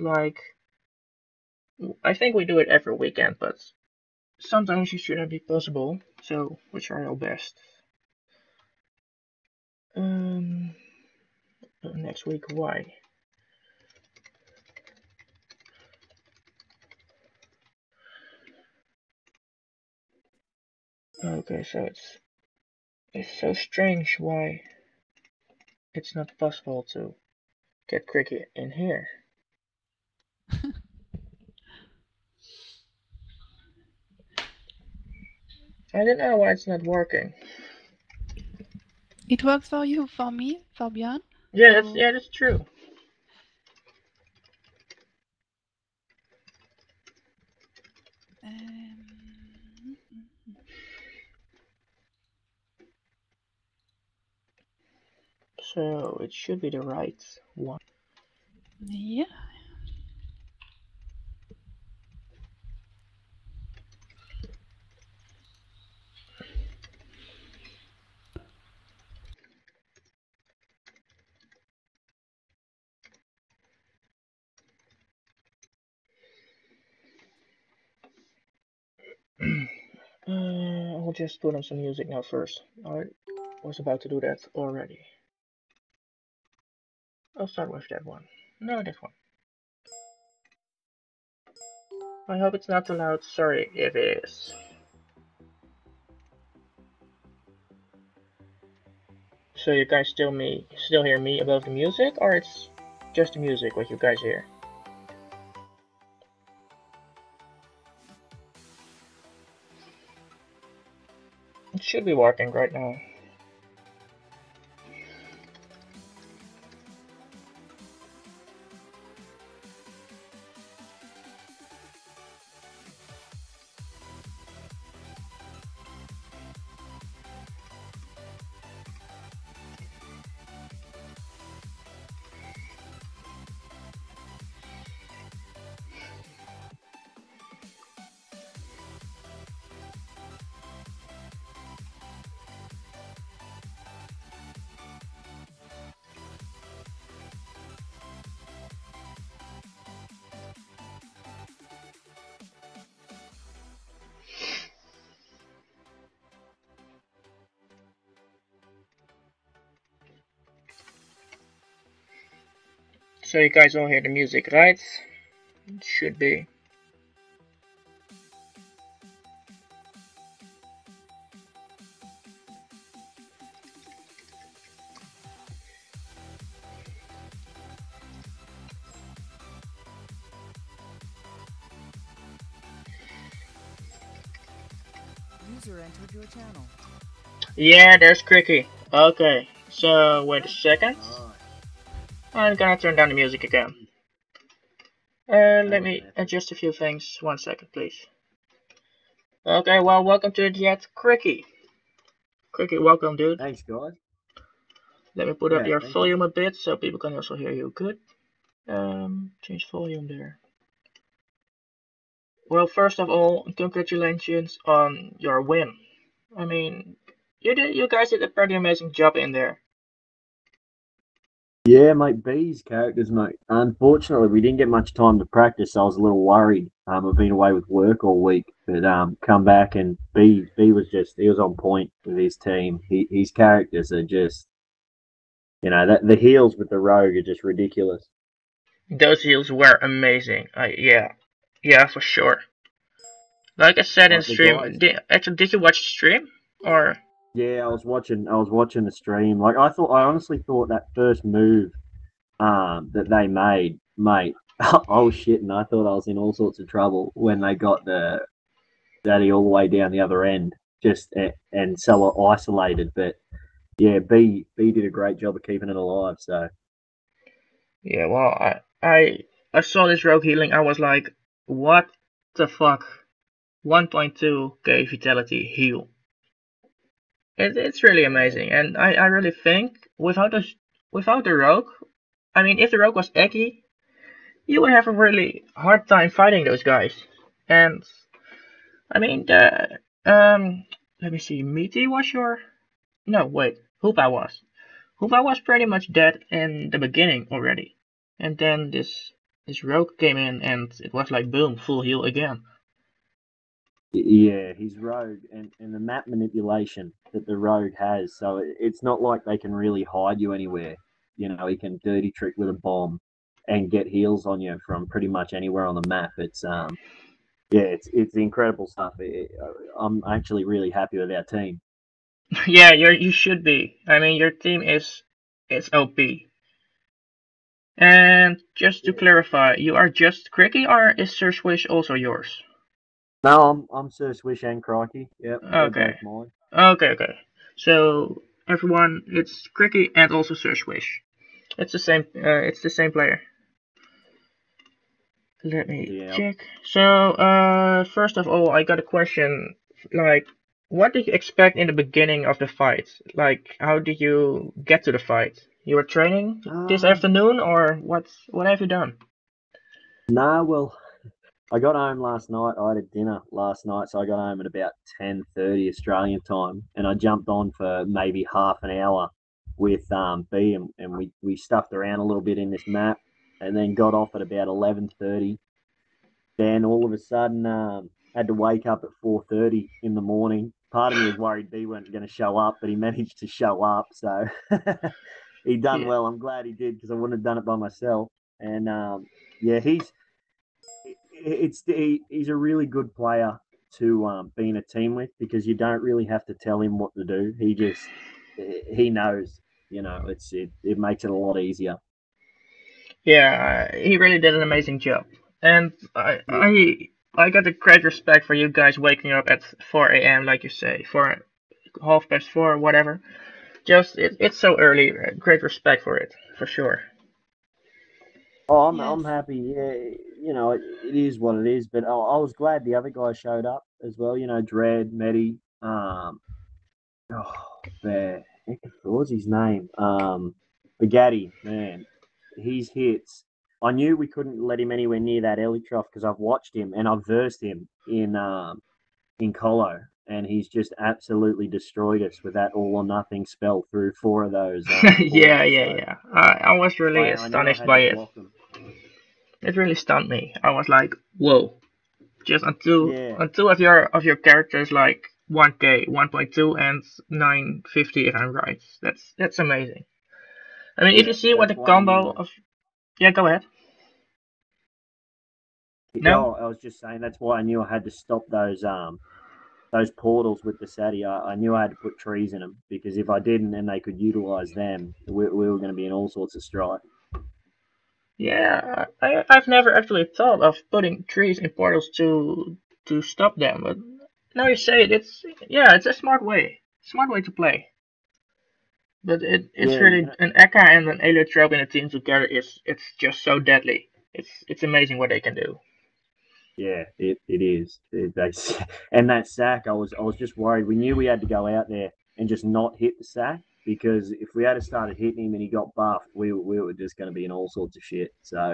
I think we do it every weekend, but sometimes it shouldn't be possible, so we try our best. Next week, why? Okay, so it's so strange why it's not possible to get Cricket in here. I don't know why it's not working. It works for you, for me, for Björn. Yeah, that's true. So it should be the right one. Yeah. I'll just put on some music now first. I was about to do that already. I'll start with that one. No, this one. I hope it's not too loud. Sorry if it is. So you guys still hear me above the music, or it's just the music what you guys hear? It should be working right now. So you guys all hear the music, right? It should be. User entered your channel. Yeah, there's Cricky. Okay, so wait a second. I'm gonna turn down the music again. Let me adjust a few things. 1 second, please. Okay, well, welcome to the chat, Cricky. Cricky, welcome, dude. Thanks, guys. Let me put up your volume a bit so people can also hear you good. Change volume there. Well, first of all, congratulations on your win. I mean, you guys did a pretty amazing job in there. Yeah, mate, B's characters, mate. Unfortunately, we didn't get much time to practice, so I was a little worried. I've been away with work all week, but come back and B was he was on point with his team. His characters are just, the heals with the rogue are just ridiculous. Those heals were amazing. Yeah, for sure. Like I said in stream, did you watch the stream? Or Yeah, I was watching the stream. Like I honestly thought that first move that they made, mate, I was shitting. I thought I was in all sorts of trouble when they got the daddy all the way down the other end, just and so isolated. But yeah, B did a great job of keeping it alive. So yeah, well, I saw this rogue healing. I was like, what the fuck? 1.2k vitality heal. It's really amazing, and I really think without the rogue, I mean, if the rogue was Eki, you would have a really hard time fighting those guys. And I mean, let me see, Meaty was your, no, wait, Hoopa was. Hoopa was pretty much dead in the beginning already, and then this rogue came in, and it was like boom, full heal again. yeah, he's rogue, and the map manipulation that the rogue has. So it's not like they can really hide you anywhere. You know, he can dirty trick with a bomb and get heals on you from pretty much anywhere on the map. It's yeah, it's incredible stuff. I'm actually really happy with our team. Yeah, you should be. I mean, your team is OP. And just to clarify, you are just Cricky, or is Sir Swish also yours? No, I'm Sir Swish and Crikey. Yep, they're Okay. both mine. Okay. So everyone, it's Cricky and also Sir Swish. It's the same. It's the same player. Let me check. So first of all, I got a question. Like, what did you expect in the beginning of the fight? Like, how did you get to the fight? You were training this afternoon, or what have you done? Nah, well, I got home last night. I had a dinner last night, so I got home at about 10:30 Australian time, and I jumped on for maybe half an hour with B, and we stuffed around a little bit in this map, and then got off at about 11:30. Then all of a sudden, had to wake up at 4:30 in the morning. Part of me was worried B weren't going to show up, but he managed to show up, so he done well. I'm glad he did because I wouldn't have done it by myself. And yeah, he's a really good player to be in a team with because you don't really have to tell him what to do. He knows. You know, it makes it a lot easier. Yeah, he really did an amazing job, and I got a great respect for you guys waking up at 4 a.m. like you say, for 4:30, whatever. Just it's so early. Great respect for it, for sure. Oh, I'm happy. Yeah, you know, it is what it is. But I was glad the other guys showed up as well. You know, Dread, Medi, what was his name? Bugatti, man, his hits. I knew we couldn't let him anywhere near that Elytrough because I've watched him and I've versed him in Colo, and he's just absolutely destroyed us with that all or nothing spell through 4 of those. Yeah. I was really astonished by it. It really stunned me. I was like, whoa. Just on two of your characters like 1k, 1.2 and 950 if I'm right. That's amazing. I mean, if you see what the combo of, yeah, go ahead. No, I was just saying that's why I knew I had to stop those portals with the Sati. I knew I had to put trees in them because if I didn't and they could utilize them, we were going to be in all sorts of strife. Yeah, I've never actually thought of putting trees in portals to stop them, but now you say it, it's a smart way to play. But it's really an Eka and an Heliotrope in a team together. It's just so deadly. It's amazing what they can do. Yeah, it is. And that sack, I was just worried. We knew we had to go out there and just not hit the sack because if we had started hitting him and he got buffed, we were just going to be in all sorts of shit. So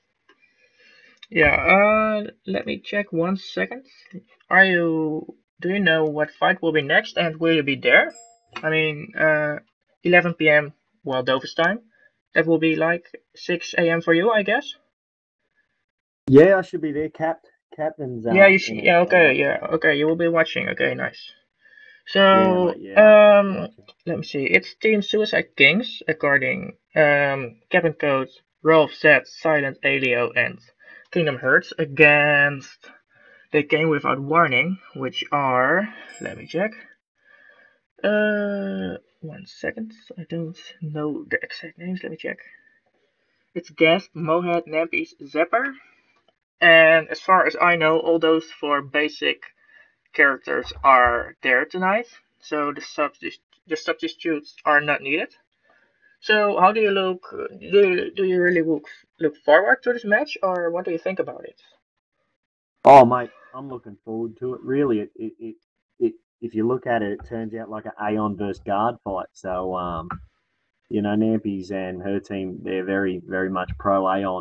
yeah, let me check 1 second. Do you know what fight will be next, and will you be there? I mean, 11 p.m. Dover's time. That will be like 6 a.m. for you, I guess. Yeah, I should be there, captain's. Yeah, you should. Yeah, okay. You will be watching. Okay, nice. So, let me see. It's Team Suicide Kings, according Captain Code, Rolf Z, Silent Alio, and Kingdom Hearts against They Came Without Warning, which are, let me check, 1 second. I don't know the exact names. Let me check. It's Ghast, Mohad, Nampis, Zepper. And as far as I know, all those 4 basic characters are there tonight. So the substitutes are not needed. So how do you look? Do you really look forward to this match, or what do you think about it? Oh, mate, I'm looking forward to it. Really, if you look at it, it turns out like an Aeon versus Guard fight. So, you know, Nampy's and her team, they're very, very much pro Aeon.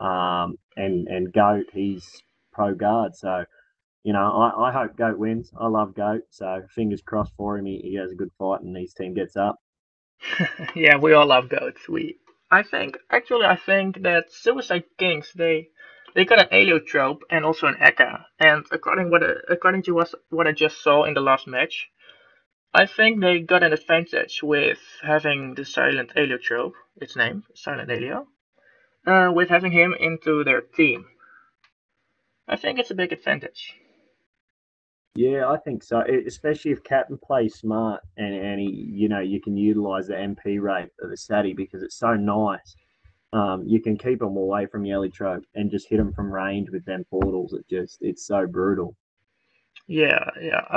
And Goat, he's pro Guard. So, you know, I hope Goat wins. I love Goat. So fingers crossed for him. He has a good fight and his team gets up. Yeah, we all love Goats. I think that Suicide Kings, they got an Heliotrope and also an Ekka. And according to what I just saw in the last match, I think they got an advantage with having the Silent Heliotrope, its name, Silent Helio, with having him into their team. I think it's a big advantage. Yeah, I think so. Especially if Captain plays smart and he, you know, you can utilize the MP rate of the Sati because it's so nice. You can keep them away from Heliotrope and just hit them from range with them portals. It's so brutal. Yeah.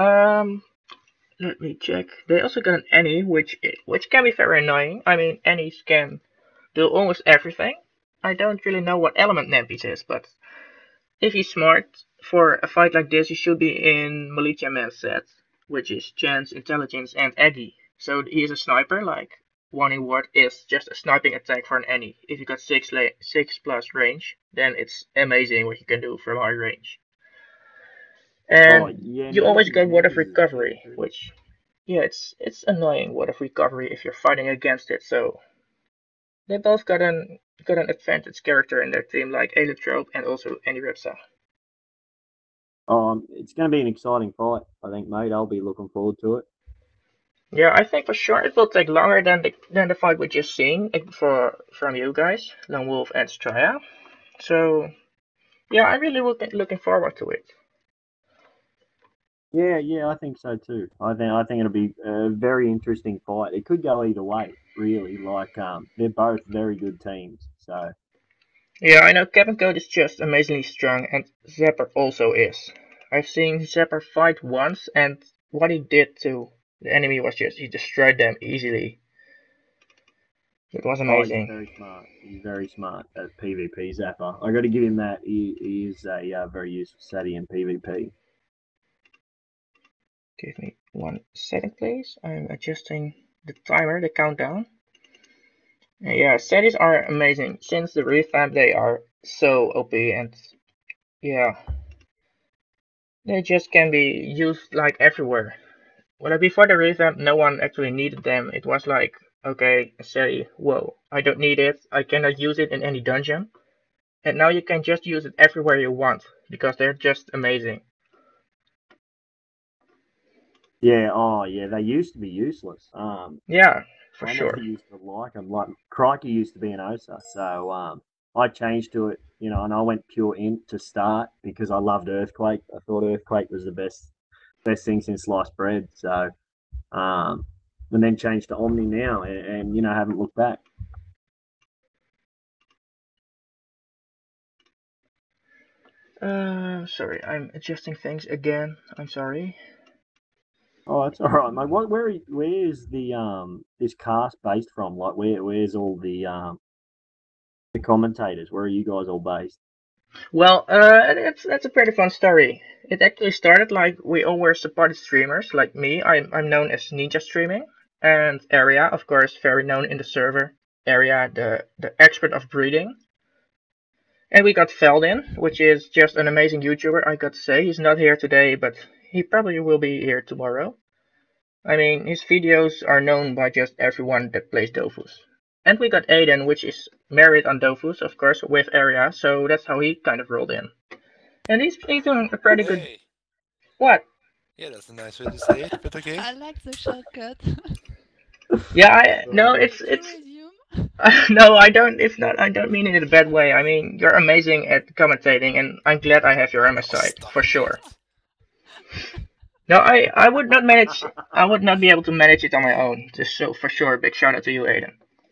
Let me check. They also got an Annie, which can be very annoying. I mean, Annies can do almost everything. I don't really know what element Nampis is, but if he's smart for a fight like this, he should be in Militia Man's set, which is Chance, Intelligence, and Aggie. So he is a sniper. Like Warning Ward is just a sniping attack for an Annie. If you got 6 plus range, then it's amazing what you can do from high range. And you always get Word of Recovery, which, yeah, it's annoying Word of Recovery if you're fighting against it. So they both got an advantage character in their team, like Heliotrope and also Anirepsa. It's going to be an exciting fight, I think, mate. I'll be looking forward to it. Yeah, I think for sure it will take longer than the fight we just seen from you guys, Lone Wolf and Straya. So yeah, I'm really looking forward to it. Yeah, I think so too. I think it'll be a very interesting fight. It could go either way, really. Like they're both very good teams. So yeah, I know Captain Code is just amazingly strong, and Zepper also is. I've seen Zepper fight once, and what he did to the enemy was just he destroyed them easily. It was amazing. He's very smart. He's very smart at PvP, Zapper. I got to give him that. He is a very useful Sati in PvP. Give me 1 second, please. I'm adjusting the timer, the countdown. Yeah, Satis are amazing. Since the revamp, they are so OP, and yeah, they just can be used like everywhere. Well, before the revamp, no one actually needed them. It was like, okay, Sati, whoa, I don't need it. I cannot use it in any dungeon. And now you can just use it everywhere you want because they're just amazing. Yeah, they used to be useless. Yeah, for sure. I never used to like them. Like Crikey used to be an OSA, so I changed to it, you know, and I went pure int to start because I loved Earthquake. I thought Earthquake was the best thing since sliced bread. So, and then changed to Omni now, and you know, haven't looked back. Sorry, I'm adjusting things again. I'm sorry. Oh, that's all right, mate. Where is the this cast based from? Like, where's all the commentators? Where are you guys all based? Well, that's a pretty fun story. It actually started like we all were supported streamers. Like me, I'm known as Ninja Streaming, and Area, of course, very known in the server. Area, the expert of breeding. And we got Feldin, which is just an amazing YouTuber, I got to say. He's not here today, but he probably will be here tomorrow. I mean, his videos are known by just everyone that plays Dofus. And we got Aiden, which is married on Dofus, of course, with Area, so that's how he kind of rolled in. And he's doing a pretty good... What? Yeah, that's a nice way to say it, but okay. I like the shortcut. Yeah, no, it's no, I don't. It's not. I don't mean it in a bad way. I mean, you're amazing at commentating, and I'm glad I have you on my side for sure. No, I would not manage. I would not be able to manage it on my own. Just so for sure. Big shout out to you, Aiden.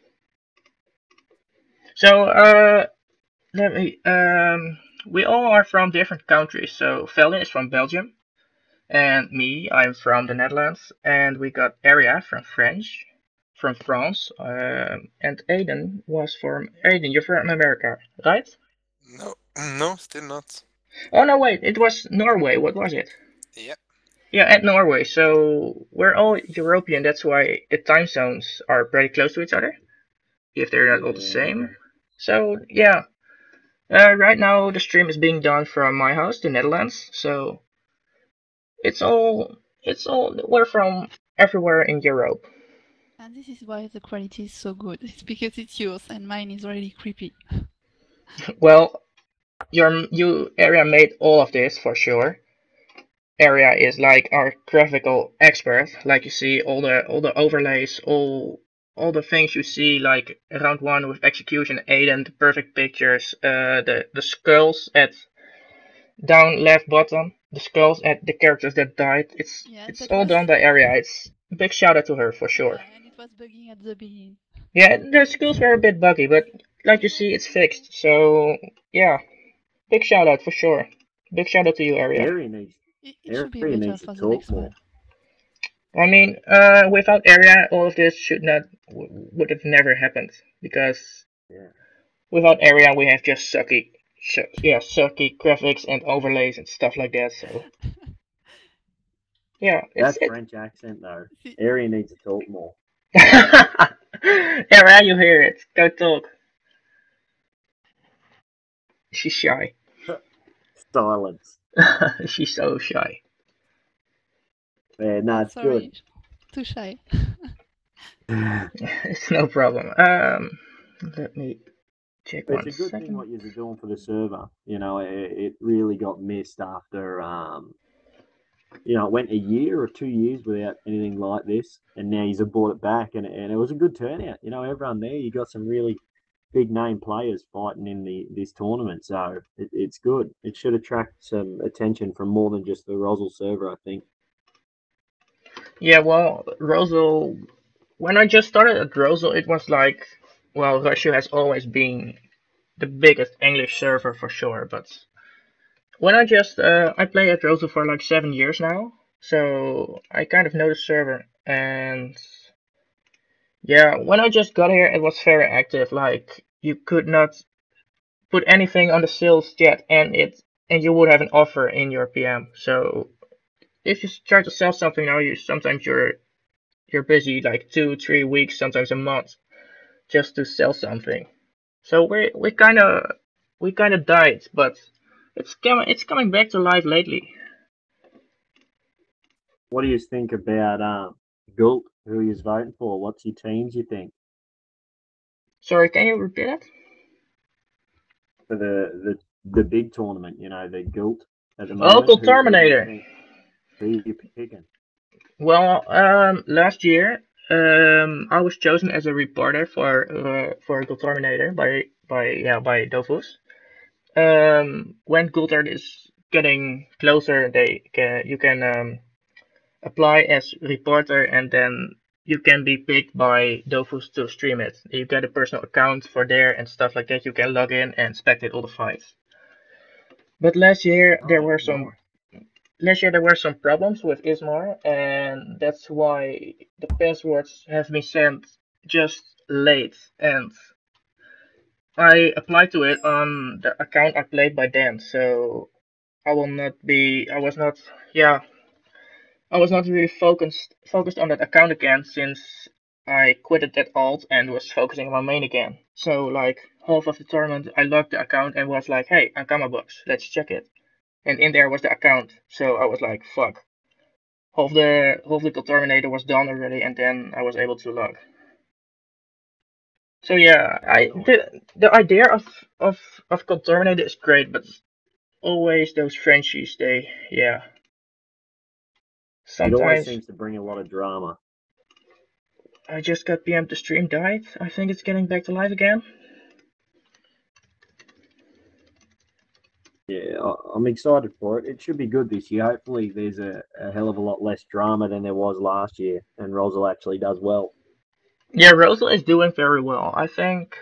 So let me. We all are from different countries. So Veldin is from Belgium, and me, I'm from the Netherlands, and we got Aria from France, and Aiden was from Aiden. You're from America, right? No, no, still not. Oh no, wait, it was Norway. What was it? Yeah. Yeah, at Norway. So we're all European. That's why the time zones are pretty close to each other, if they're not all the same. So yeah, right now the stream is being done from my house, the Netherlands. So it's all we're from everywhere in Europe. And this is why the quality is so good. It's because it's yours and mine is really creepy. Well, you Area made all of this for sure. Area is like our graphical expert. Like you see all the overlays, all the things you see like round one with execution, Aiden, the perfect pictures, the skulls at down left bottom, the skulls at the characters that died. It's all done by Area. It's a big shout out to her for sure. Yeah, and it was bugging at the beginning. Yeah, the skulls were a bit buggy, but like you see, it's fixed. So yeah, big shout out for sure. Big shout out to you, Area. Area needs. It should be better for the next one. I mean, without Area, all of this would have never happened because without Area, we have just sucky graphics and overlays and stuff like that. So yeah, that's French accent though. Area needs to talk more. Area, you hear it? Go talk. She's shy. Silence. She's so shy. Yeah, no, it's Sorry. good. Too shy. It's no problem. Let me check it's one a good second. thing what you're doing for the server. You know, it really got missed after it went a year or 2 years without anything like this, and now he's brought it back, and it was a good turnout. You know, everyone there, you got some really big name players fighting in this tournament, so it's good. It should attract some attention from more than just the Rosal server, I think. Yeah, well, Rosal, when I just started at Rosal, it was like, well, Russia has always been the biggest English server for sure, but when I play at Rosal for like 7 years now, so I kind of know the server, and yeah, when I just got here, it was very active. Like you could not put anything on the sales yet, and you would have an offer in your PM. So if you try to sell something now, you're busy like 2-3 weeks, sometimes a month, just to sell something. So we kind of died, but it's coming back to life lately. What do you think about Gult, who he's voting for? What's your teams, you think? Sorry, can you repeat that? For the big tournament, you know, the Gult at the moment. Oh, Terminator. Who are you picking? Well, last year, I was chosen as a reporter for Gult Terminator by Dofus. When Gultard is getting closer, you can apply as reporter, and then you can be picked by Dofus to stream it. You get a personal account for there and stuff like that. You can log in and spectate all the fights. But last year there were some problems with Ismar, and that's why the passwords have been sent just late, and I applied to it on the account I played by Dan, so I was not really focused on that account again, since I quitted that alt and was focusing on my main again. So like half of the tournament I logged the account and was like, hey, Ankama box, let's check it. And in there was the account, so I was like, fuck. Half the Terminator was done already, and then I was able to log. So yeah, the idea of Terminator is great, but always those Frenchies, sometimes it always seems to bring a lot of drama. I just got PM'd the stream died. I think it's getting back to life again. Yeah, I'm excited for it. It should be good this year. Hopefully, there's a hell of a lot less drama than there was last year, and Rosal actually does well. Yeah, Rosal is doing very well. I think.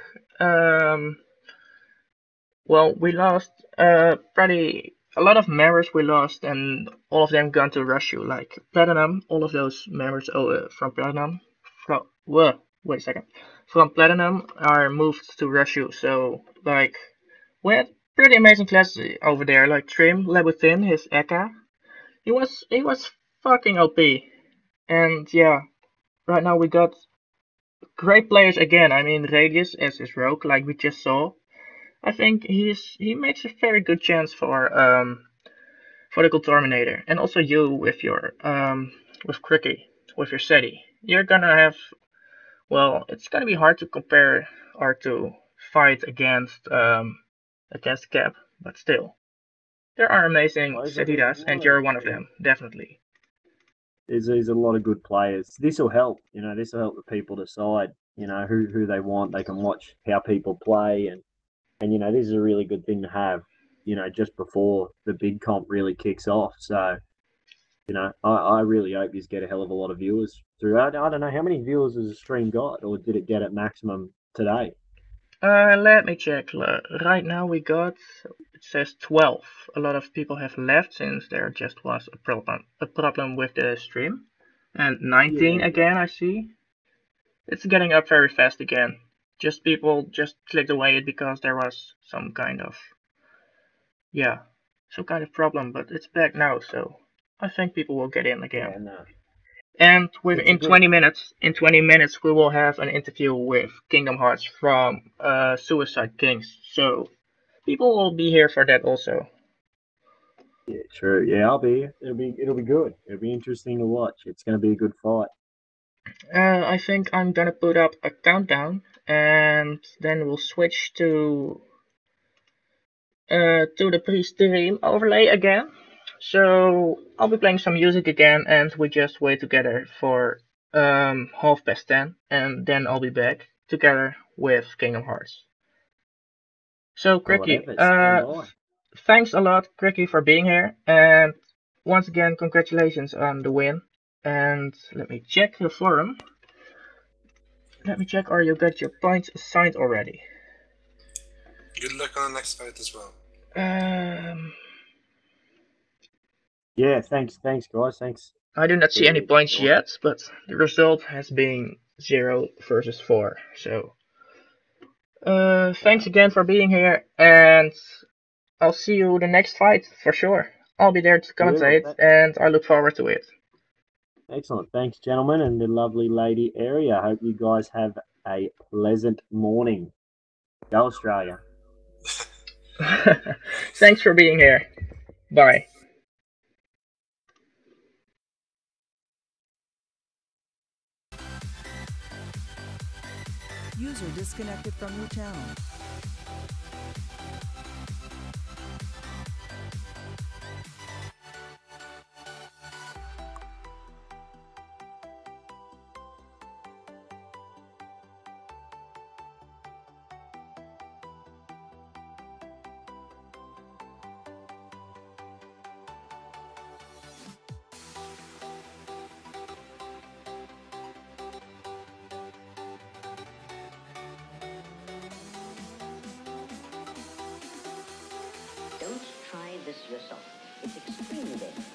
Well, we lost pretty a lot of members. We lost, and all of them gone to Russia. Like Platinum, all of those members from Platinum, wait a second, from Platinum are moved to Russia. So like we had pretty amazing classes over there. Like Trim, Lebutin, his Eka. He was fucking OP. And yeah, right now we got great players again. I mean Radius as his rogue, like we just saw. I think he makes a very good chance for the Gold Terminator, and also you with Cricky, with your SETI. You're gonna have, well, it's gonna be hard to compare or to fight against Cap, but still, there are amazing SETIs, and you're one of them, definitely. There's a lot of good players. This will help. This will help the people decide. Who they want. They can watch how people play, and this is a really good thing to have. Just before the big comp really kicks off. So, I really hope you get a hell of a lot of viewers through. I don't know how many viewers has the stream got, or did it get at maximum today? Let me check. Right now we got, it says 12. A lot of people have left since there just was a problem with the stream. And 19 again, I see. It's getting up very fast again. Just people just clicked away it because there was some kind of problem, but it's back now, so I think people will get in again. Yeah, no. And in 20 minutes, we will have an interview with Kingdom Hearts from Suicide Kings. So people will be here for that also. Yeah, true. Yeah, I'll be here. It'll be good. It'll be interesting to watch. It's going to be a good fight. I think I'm gonna put up a countdown, and then we'll switch to the pre-stream overlay again. So I'll be playing some music again, and we just wait together for 10:30, and then I'll be back together with Kingdom Hearts. So Cricky, thanks a lot, Cricky, for being here, and once again, congratulations on the win. And let me check the forum. Let me check, or you got your points assigned already. Good luck on the next fight as well. Yeah, thanks guys, thanks. I do not see any points yet, but the result has been 0 versus 4. So, thanks again for being here, and I'll see you the next fight for sure. I'll be there to commentate, and I look forward to it. Excellent. Thanks, gentlemen, and the lovely lady area. I hope you guys have a pleasant morning. Go Australia. Thanks for being here. Bye. User disconnected from your channel. Don't try this yourself. It's extremely dangerous.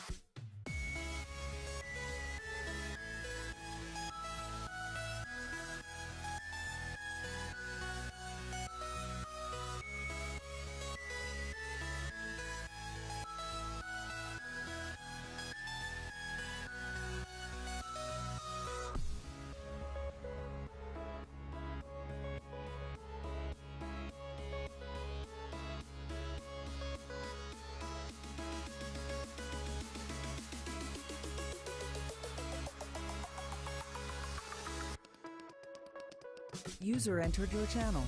User entered your channel.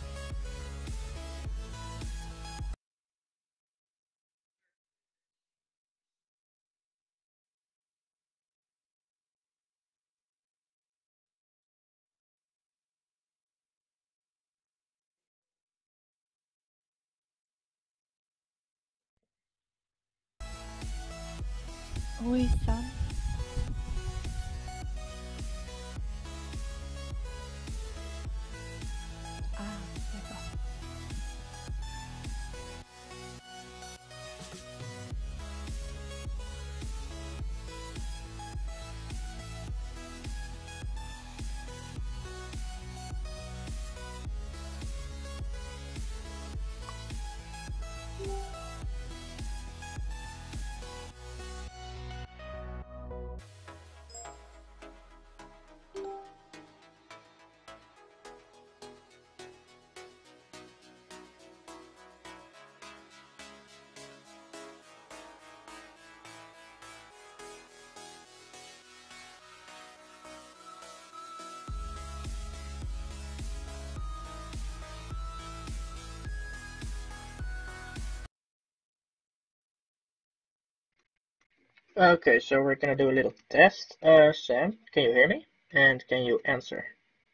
Who is Sam? Ah, d'accord. Okay, so we're gonna do a little test. Sam, can you hear me? And can you answer?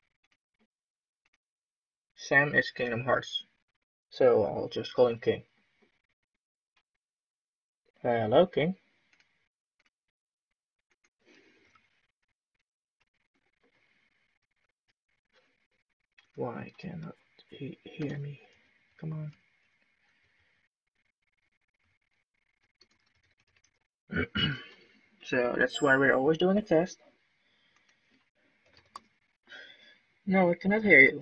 Sam is Kingdom Hearts, so I'll just call him King. Hello, King. Why cannot he hear me? Come on. So that's why we're always doing a test. No, I cannot hear you.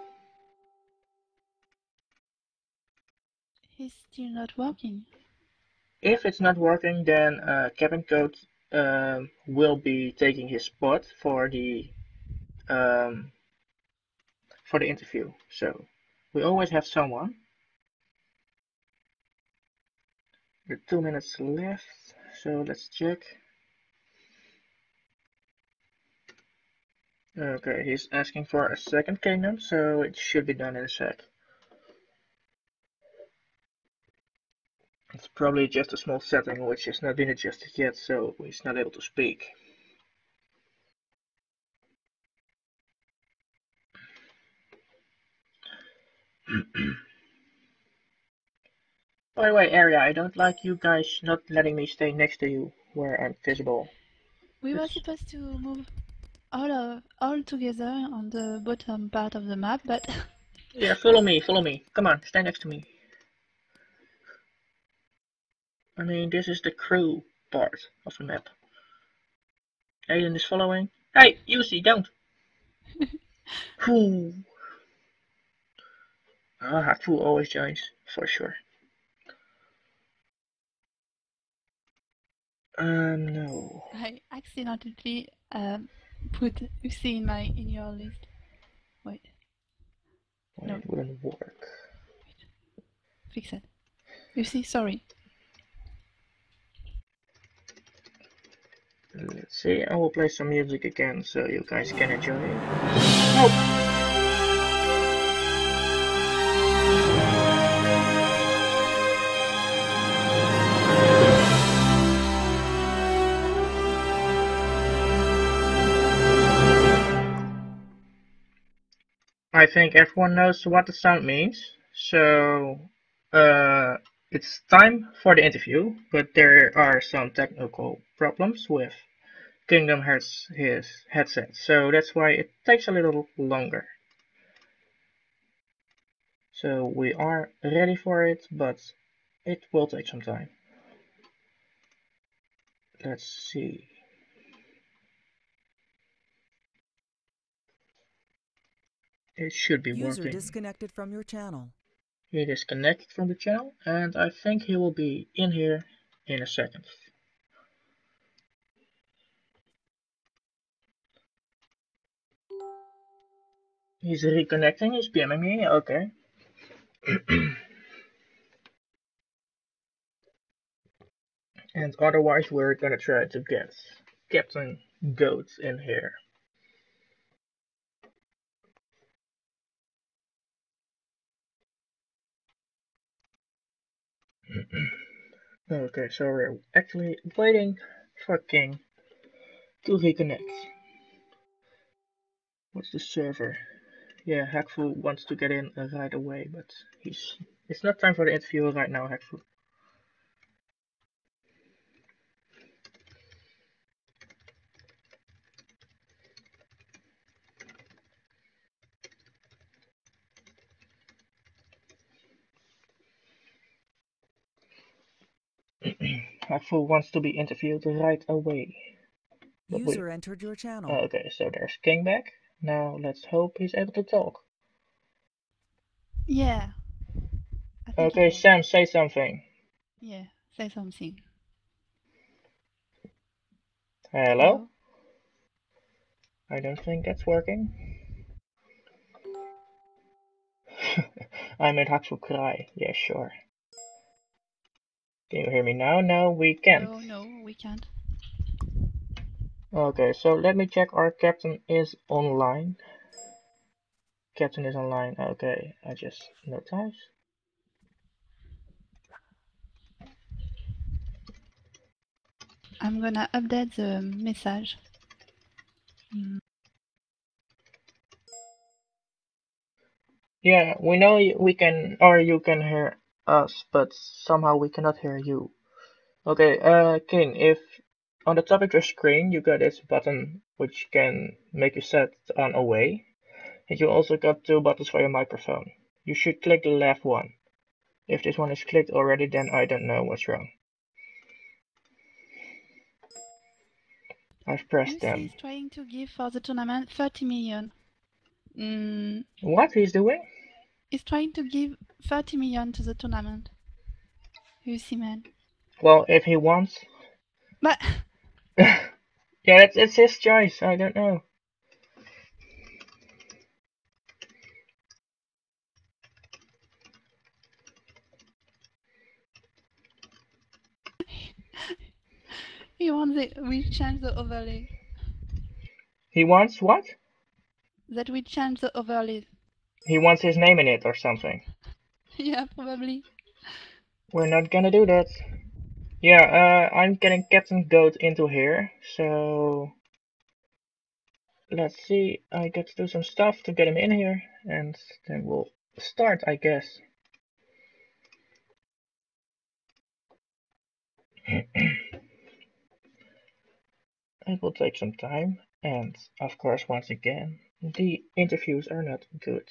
He's still not working. If it's not working, then Captain Code will be taking his spot for the interview. So we always have someone. There are 2 minutes left, so let's check. Okay, he's asking for a second kingdom, so it should be done in a sec. It's probably just a small setting which has not been adjusted yet, so he's not able to speak. By the way, Aria, I don't like you guys not letting me stay next to you where I'm visible. We were supposed to move all together on the bottom part of the map, but Yeah, follow me, follow me. Come on, stand next to me. I mean, this is the crew part of the map. Aiden is following. Hey, Yusi, don't! Whew. Ah, Fu always joins, for sure. No. I accidentally put Uzi in your list. Wait. No. It wouldn't work. Wait. Fix it. Uzi, sorry. Let's see, I will play some music again so you guys can enjoy it. Oh! I think everyone knows what the sound means, so it's time for the interview, but there are some technical problems with Kingdom Hearts his headset, so that's why it takes a little longer. So we are ready for it, but it will take some time. Let's see. It should be User working. disconnected from your channel. He disconnected from the channel, and I think he will be in here in a second. He's reconnecting, he's PMing me, okay. And otherwise we're gonna try to get Captain Goats in here. Okay, so we're actually waiting for King to reconnect. What's the server? Yeah, Hackfu wants to get in right away, but it's not time for the interview right now, Hackfu. Hackfu wants to be interviewed right away. User entered your channel. Okay, so there's King back. Now let's hope he's able to talk. Yeah. Okay, Sam, say something. Yeah, say something. Hello? I don't think that's working. I made Hackfu cry. Yeah, sure. Can you hear me now? No, we can't. No, we can't. Okay, so let me check our captain is online. Captain is online. Okay, I just noticed. I'm gonna update the message. Yeah, we know we can, or you can hear us, but somehow we cannot hear you. Okay, King, if on the top of your screen you got this button which can make you set on away, and you also got two buttons for your microphone. You should click the left one. If this one is clicked already, then I don't know what's wrong. I've pressed them. He's trying to give for the tournament 30 million. What he's doing? He's trying to give 30 million to the tournament. You see, man. Well, if he wants. But yeah, it's his choice. I don't know. he wants it. We change the overlay. He wants what? That we change the overlay. He wants his name in it or something. Yeah, probably. We're not gonna do that. Yeah, I'm getting Captain Goat into here, so let's see. I get to do some stuff to get him in here, and then we'll start, I guess. It will take some time, and of course, once again, the interviews are not good.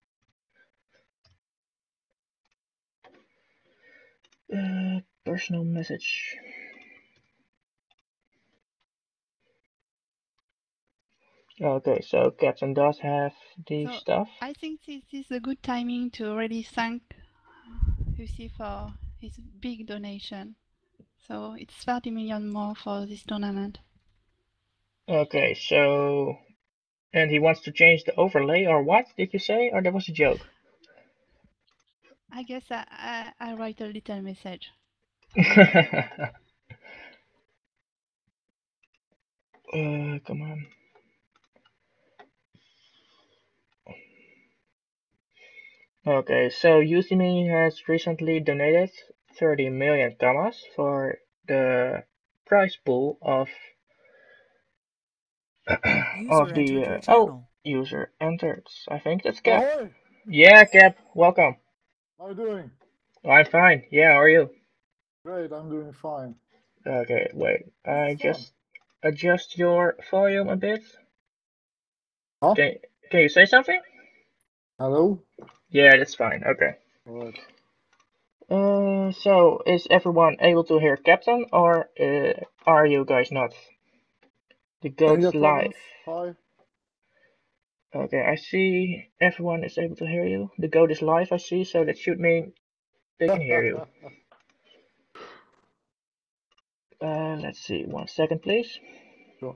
Personal message. Okay, so Captain does have the stuff. I think this is a good timing to really thank Lucy for his big donation. So it's 30 million more for this tournament. Okay, so... And he wants to change the overlay, or what did you say? Or that was a joke? I guess I write a little message. Come on. Okay, so Usimi has recently donated 30 million commas for the prize pool of user entered. I think that's Cap. Ahoy! Yeah, Cap, welcome. How are you doing? I'm fine. Yeah, how are you? Great, I'm doing fine. Okay, wait. I just adjust your volume a bit. Huh? Can you say something? Hello? Yeah, that's fine. Okay. Alright. So is everyone able to hear Captain, or are you guys not? The goat's live. Hi. Okay, I see everyone is able to hear you. The goat is live, I see, so that should mean they can hear you. Let's see, 1 second, please. Sure.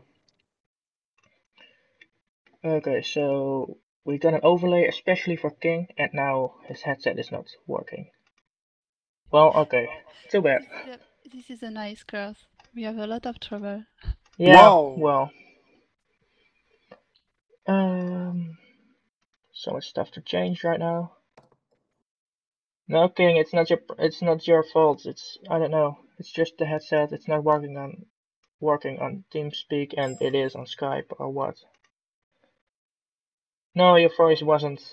Okay, so we got an overlay especially for King, and now his headset is not working. Well, okay, too bad. This is a nice curse. We have a lot of trouble. Yeah, Wow. well. So much stuff to change right now. No, King, it's not your fault. It's, I don't know. It's just the headset. It's not working on TeamSpeak, and it is on Skype or what? No, your voice wasn't.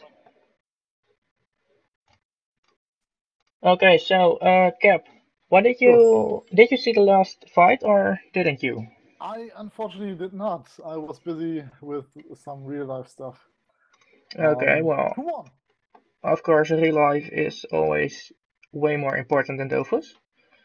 Okay, so Cap, what did you see the last fight or didn't you? I unfortunately did not. I was busy with some real life stuff. Okay, well, who won? Of course, real life is always way more important than Dofus.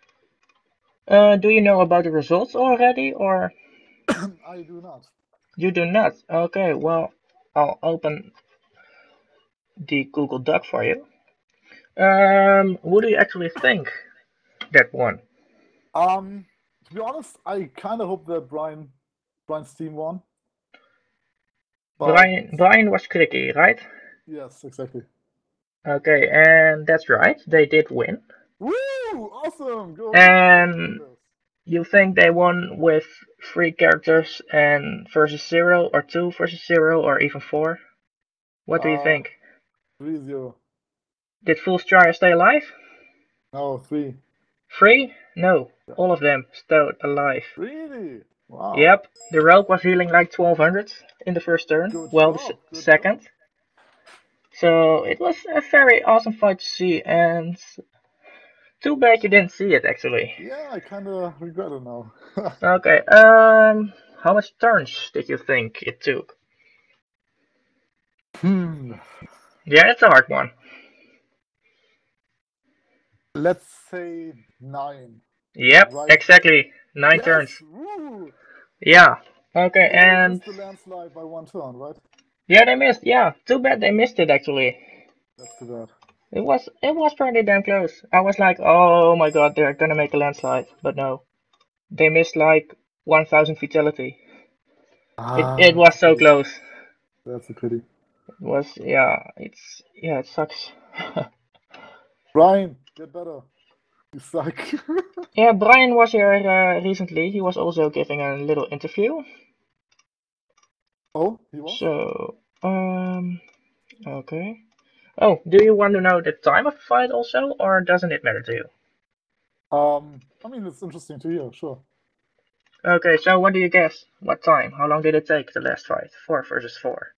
Do you know about the results already, or? I do not. You do not? Okay, well, I'll open the Google Doc for you. Who do you actually think that won? To be honest, I kind of hope that Brian's team won. Brian was Cricky, right? Yes, exactly. Okay, and that's right. They did win. Woo! Awesome! Go and you think they won with 3 characters and versus 0, or 2 versus 0, or even 4? What do you think? 3-0. Did Foolstryer stay alive? No, 3. 3? No, all of them stayed alive. Really? Wow. Yep, the Rogue was healing like 1200 in the first turn, the second. Job. So it was a very awesome fight to see, and too bad you didn't see it actually. Yeah, I kind of regret it now. Okay, how much turns did you think it took? Yeah, it's a hard one. Let's say 9. Yep, right? Exactly. 9 turns. Woo! Yeah. Okay, and missed the landslide by 1 turn, right? Yeah, they missed. Yeah, too bad they missed it actually. That's too bad. It was pretty damn close. I was like, oh my god, they're gonna make a landslide, but no, they missed like 1000 vitality. It was so close. That's a pity. It was, yeah, it sucks. Brian, get better. You suck. Yeah, Brian was here recently. He was also giving a little interview. Oh, he was? So, okay. Oh, do you want to know the time of the fight also, or doesn't it matter to you? I mean, it's interesting to hear, sure. Okay, so what do you guess? What time? How long did it take, the last fight? 4 versus 4.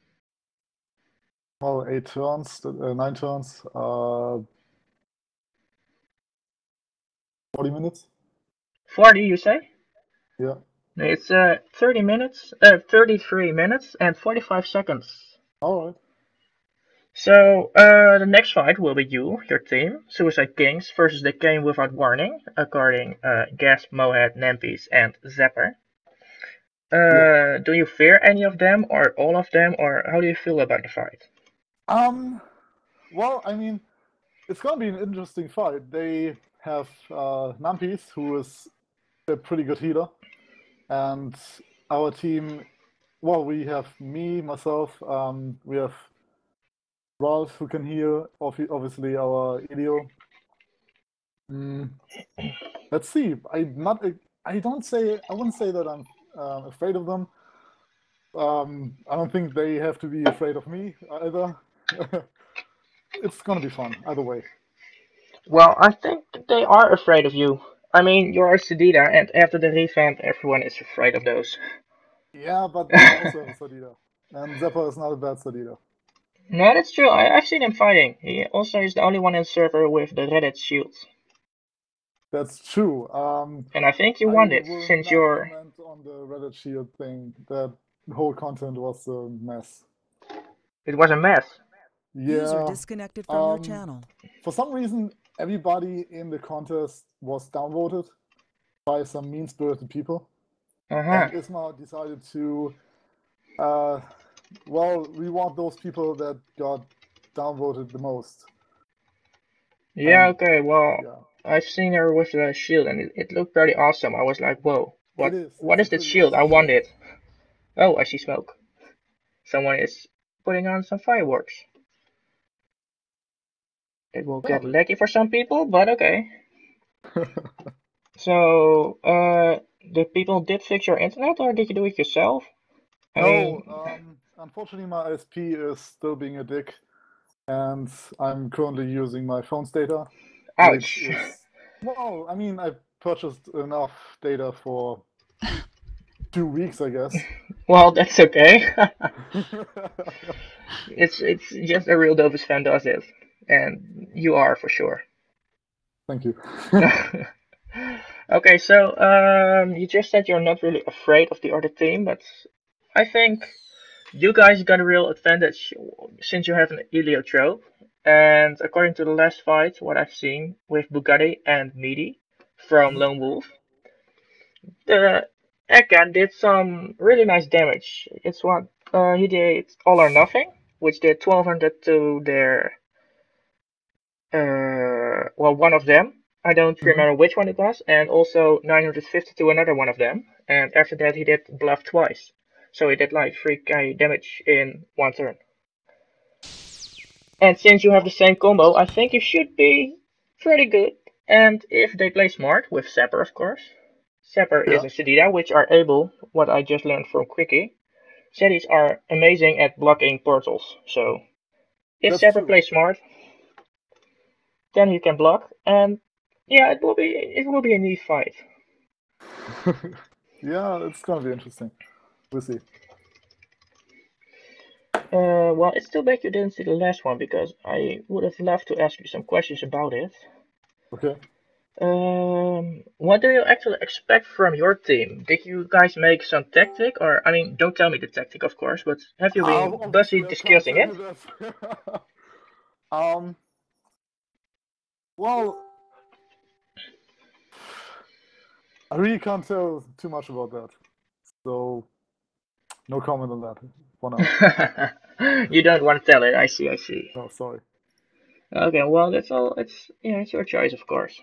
Well, 8 turns, 9 turns, 40 minutes. 40, you say? Yeah. It's 33 minutes and 45 seconds. Alright. So, the next fight will be you, your team, Suicide Kings versus the Game Without Warning, according Gasp, Mohead, Nampis, and Zapper. Do you fear any of them, or all of them, or how do you feel about the fight? Well, I mean, it's gonna be an interesting fight. They have Nampis, who is a pretty good healer, and our team, well, we have me, myself, we have Ralph, who can heal, obviously our Elio. Let's see. I wouldn't say that I'm afraid of them. I don't think they have to be afraid of me either. It's gonna be fun either way. Well, I think they are afraid of you. I mean, you're a Sadida, and after the revamp, everyone is afraid of those. Yeah, but they also have a Sadida. And Zappa is not a bad Sadida. No, that's true. I've seen him fighting. He also is the only one in the server with the Reddit shield. That's true. And I think you won it, since you're... comment on the Reddit shield thing. That whole content was a mess. It was a mess? Yeah. User disconnected from your channel. For some reason, everybody in the contest was downvoted by some mean-spirited people. And Isma decided to, well, we want those people that got downvoted the most. Yeah, okay, well, I've seen her with the shield and it looked pretty awesome. I was like, whoa, what is the shield? I want it. Oh, I see smoke. Someone is putting on some fireworks. It will get laggy for some people, but okay. So, the people did fix your internet or did you do it yourself? Unfortunately my ISP is still being a dick. And I'm currently using my phone's data. Ouch. Well, I mean, I purchased enough data for 2 weeks, I guess. Well, that's okay. It's just a real Dofus fan does it. And you are for sure. Thank you. Okay, so you just said you're not really afraid of the other team, but I think you guys got a real advantage since you have an Heliotrope, and according to the last fight, what I've seen with Bugatti and Meaty from Lone Wolf, the Ekka did some really nice damage. It's what he did All or Nothing, which did 1200 to their well, one of them. I don't remember which one it was, and also 950 to another one of them. And after that, he did Bluff twice. So he did like 3k damage in one turn. And since you have the same combo, I think you should be pretty good. And if they play smart, with Sapper of course. Sapper is a Sedita, which are able, what I just learned from Quickie, Sedis are amazing at blocking portals. So if Sapper plays smart, then he can block. And yeah, it will be a neat fight. Yeah, it's gonna be interesting. We'll see. Well, it's too bad you didn't see the last one because I would have loved to ask you some questions about it. Okay. What do you actually expect from your team? Did you guys make some tactic, or I mean, don't tell me the tactic, of course, but have you been busy discussing it? Well, I really can't tell too much about that, so no comment on that for now. You don't want to tell it. I see. No, sorry. Okay, well, that's all. It's your choice, of course.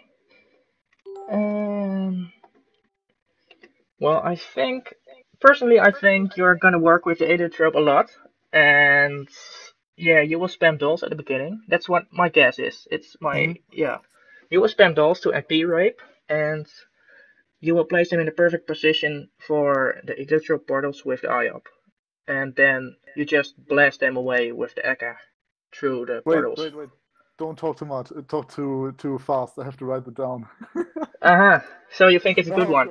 Well, personally, I think you're gonna work with the Heliotrope a lot, and yeah, you will spam dolls at the beginning. That's what my guess is. It's my you will spam dolls to MP rape, and you will place them in the perfect position for the Heliotrope portals with the IOP, and then you just blast them away with the Ekka through the portals. Wait. Don't talk too much. Talk too fast. I have to write it down. So you think it's a good one?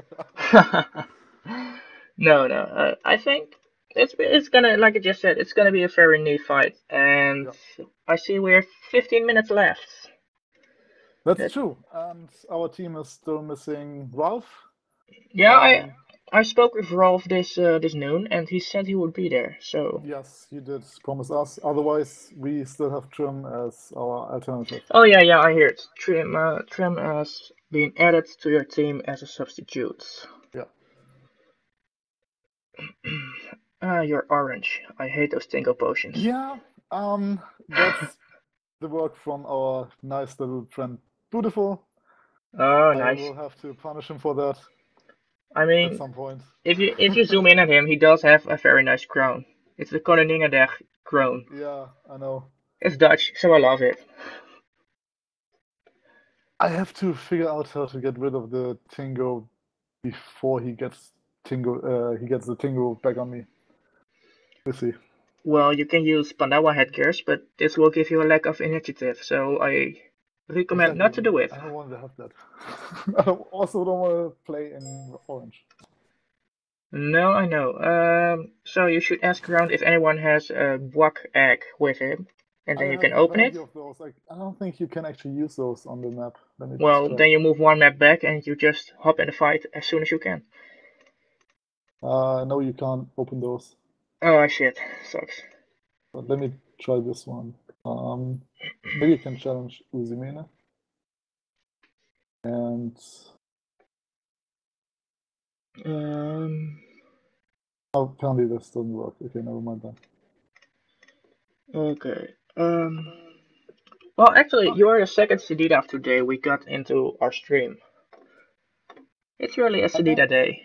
No. I think it's gonna, like I just said, it's gonna be a very neat fight. And I see we have 15 minutes left. That's true. And our team is still missing Ralph. Yeah, I spoke with Rolf this noon, and he said he would be there. So yes, he did promise us. Otherwise, we still have Trim as our alternative. Oh yeah, I hear it. Trim has been added to your team as a substitute. Yeah. You're orange. I hate those tingle potions. Yeah. That's the work from our nice little friend, Beautiful. Oh, nice. I will have to punish him for that. I mean, at some point. if you zoom in at him, he does have a very nice crown. It's the Koninginnedag crown. Yeah, I know. It's Dutch, so I love it. I have to figure out how to get rid of the Tingo before he gets the Tingo back on me. We'll see. Well, you can use Pandawa headgears, but this will give you a lack of initiative, so I recommend not to do it. I don't want to have that. I also don't want to play in orange. No, I know. So you should ask around if anyone has a Buak egg with him, and then you can open it. Of those. I don't think you can actually use those on the map. Well, then you move one map back and you just hop in the fight as soon as you can. No, you can't open those. Oh shit, sucks. But let me try this one. Maybe you can challenge Uzimena. And apparently this doesn't work. Okay, never mind then. Okay. Well, actually, you're the second Sedita today we got into our stream. It's really a Sedita day.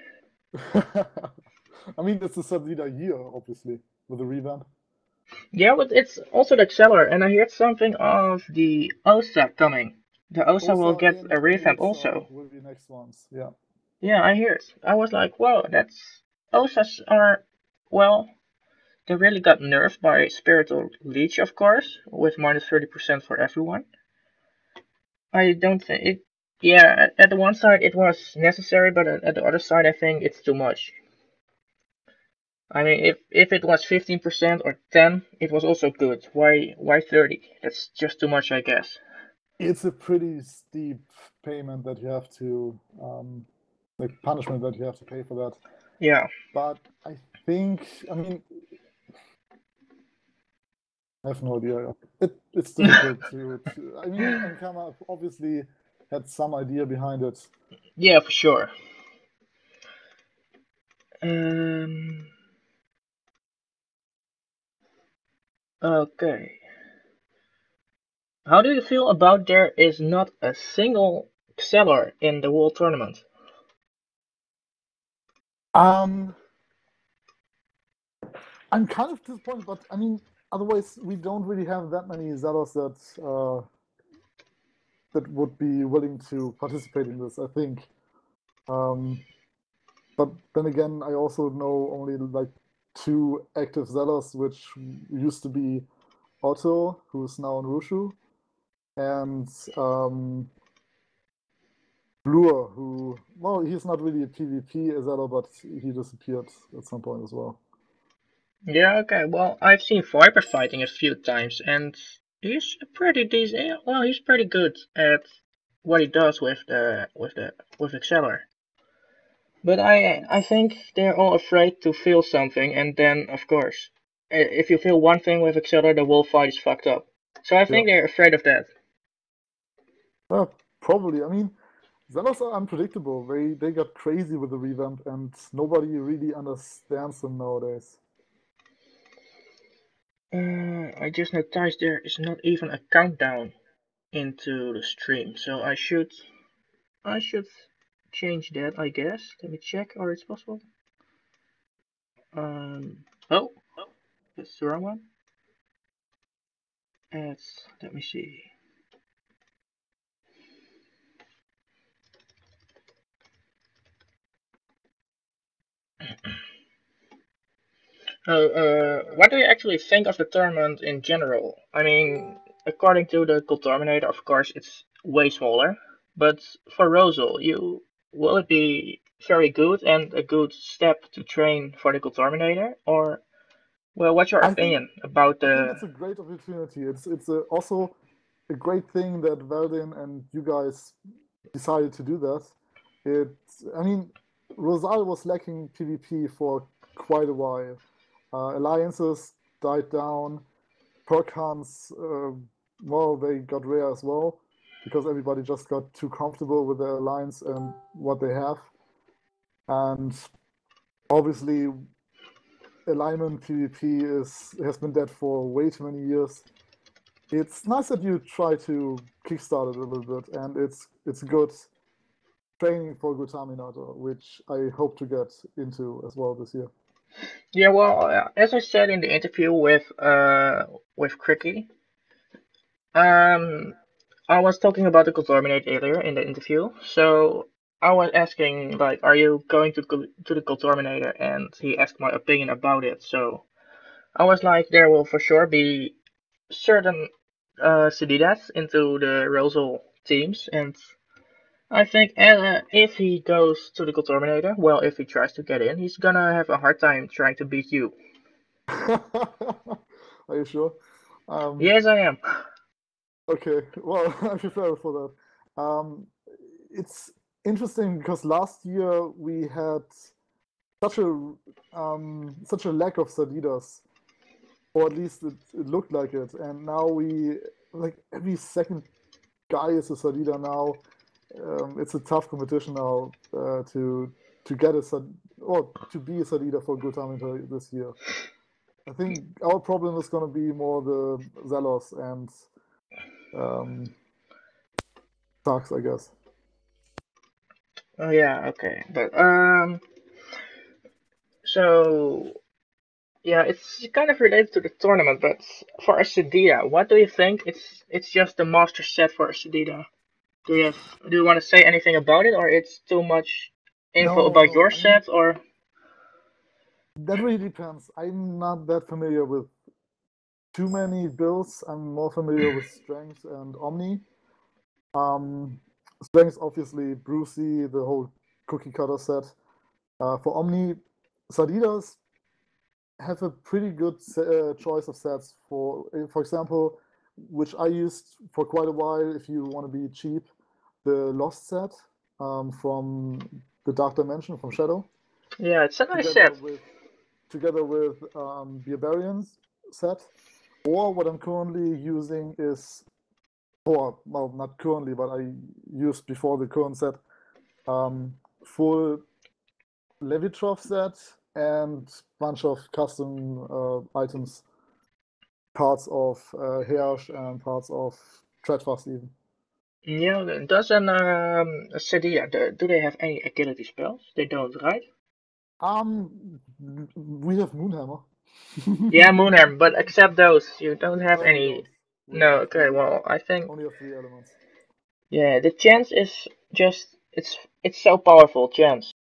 I mean, it's a Sedita year, obviously, with the revamp. Yeah, but it's also the Acceler, and I heard something of the OSA coming. The OSA will get a revamp also. Will be next ones, yeah. Yeah, I heard. I was like, whoa, OSAs are, well, they really got nerfed by Spiritual Leech, of course, with minus 30% for everyone. I don't think it. Yeah, at the one side it was necessary, but at the other side I think it's too much. I mean, if it was 15% or 10, it was also good. Why 30? That's just too much, I guess. It's a pretty steep payment that you have to, like punishment that you have to pay for that. Yeah. But I think, I mean, I have no idea. It's difficult to. I mean, Ankama obviously had some idea behind it. Yeah, for sure. Okay. How do you feel about there is not a single seller in the World Tournament? I'm kind of disappointed, but I mean, otherwise we don't really have that many Zellas that would be willing to participate in this, I think. But then again, I also know only like 2 active Zellas, which used to be Otto, who's now in Wushu, and Blur, who, well, he's not really a PvP Zeller, but he disappeared at some point as well. Yeah, okay. Well, I've seen Viper fighting a few times, and he's pretty decent. Well, he's pretty good at what he does with Acceler. But I think they're all afraid to feel something, and then of course, if you feel one thing with Acceler, the whole fight is fucked up. So I think they're afraid of that. Probably. I mean, Zellas are unpredictable. They got crazy with the revamp, and nobody really understands them nowadays. I just noticed there is not even a countdown into the stream, so I should change that, I guess. Let me check, or it's possible. Oh, that's the wrong one. Let me see. What do you actually think of the tournament in general? I mean, according to the Cultorminator, of course, it's way smaller. But for Rosal, will it be very good and a good step to train for the Cultorminator? Or, well, what's your opinion about the... I think it's a great opportunity. It's also a great thing that Veldin and you guys decided to do that. I mean, Rosal was lacking PvP for quite a while. Alliances died down. Perk hunts, well, they got rare as well because everybody just got too comfortable with their alliance and what they have. And obviously, alignment PvP has been dead for way too many years. It's nice that you try to kickstart it a little bit, and it's good training for Glutaminator, which I hope to get into as well this year. Yeah, well, as I said in the interview with Cricky, I was talking about the Cultorminate earlier in the interview, so I was asking, like, are you going to the Cultorminator? And he asked my opinion about it, so I was like, there will for sure be certain Seditas into the Rosal teams, and I think if he goes to the Cultorminator, well, if he tries to get in, he's gonna have a hard time trying to beat you. Are you sure? Yes, I am. Okay, well, I'm prepared for that. It's interesting because last year we had such a lack of Seditas, or at least it looked like it, and now we, like, every second guy is a Sedita now, it's a tough competition now to get or to be a Sadida for Good Time this year. I think our problem is going to be more the Zelos and Tarks, I guess. Oh yeah, okay, but so yeah, it's kind of related to the tournament, but for a Sadida, what do you think? It's just the master set for a Sadida. Do you want to say anything about it, or it's too much info about your set, or? That really depends. I'm not that familiar with too many builds. I'm more familiar with Strength and Omni. Strength, obviously, Brucey, the whole cookie cutter set. For Omni, Sadidas have a pretty good choice of sets. For example, which I used for quite a while, if you want to be cheap, the Lost set from the Dark Dimension from Shadow. Yeah, it's a nice set. Together with Barbarians set. Or what I'm currently using is, well, not currently, but I used before the current set, full Levitrov set and bunch of custom items, parts of Hersh and parts of Treadfast even. Yeah, doesn't Sadida, do they have any agility spells? They don't, right? We have Moonhammer. Yeah, Moonhammer, but except those, you don't have any. No, okay, well, I think only have 3 elements. Yeah, the chance is just it's so powerful, chance.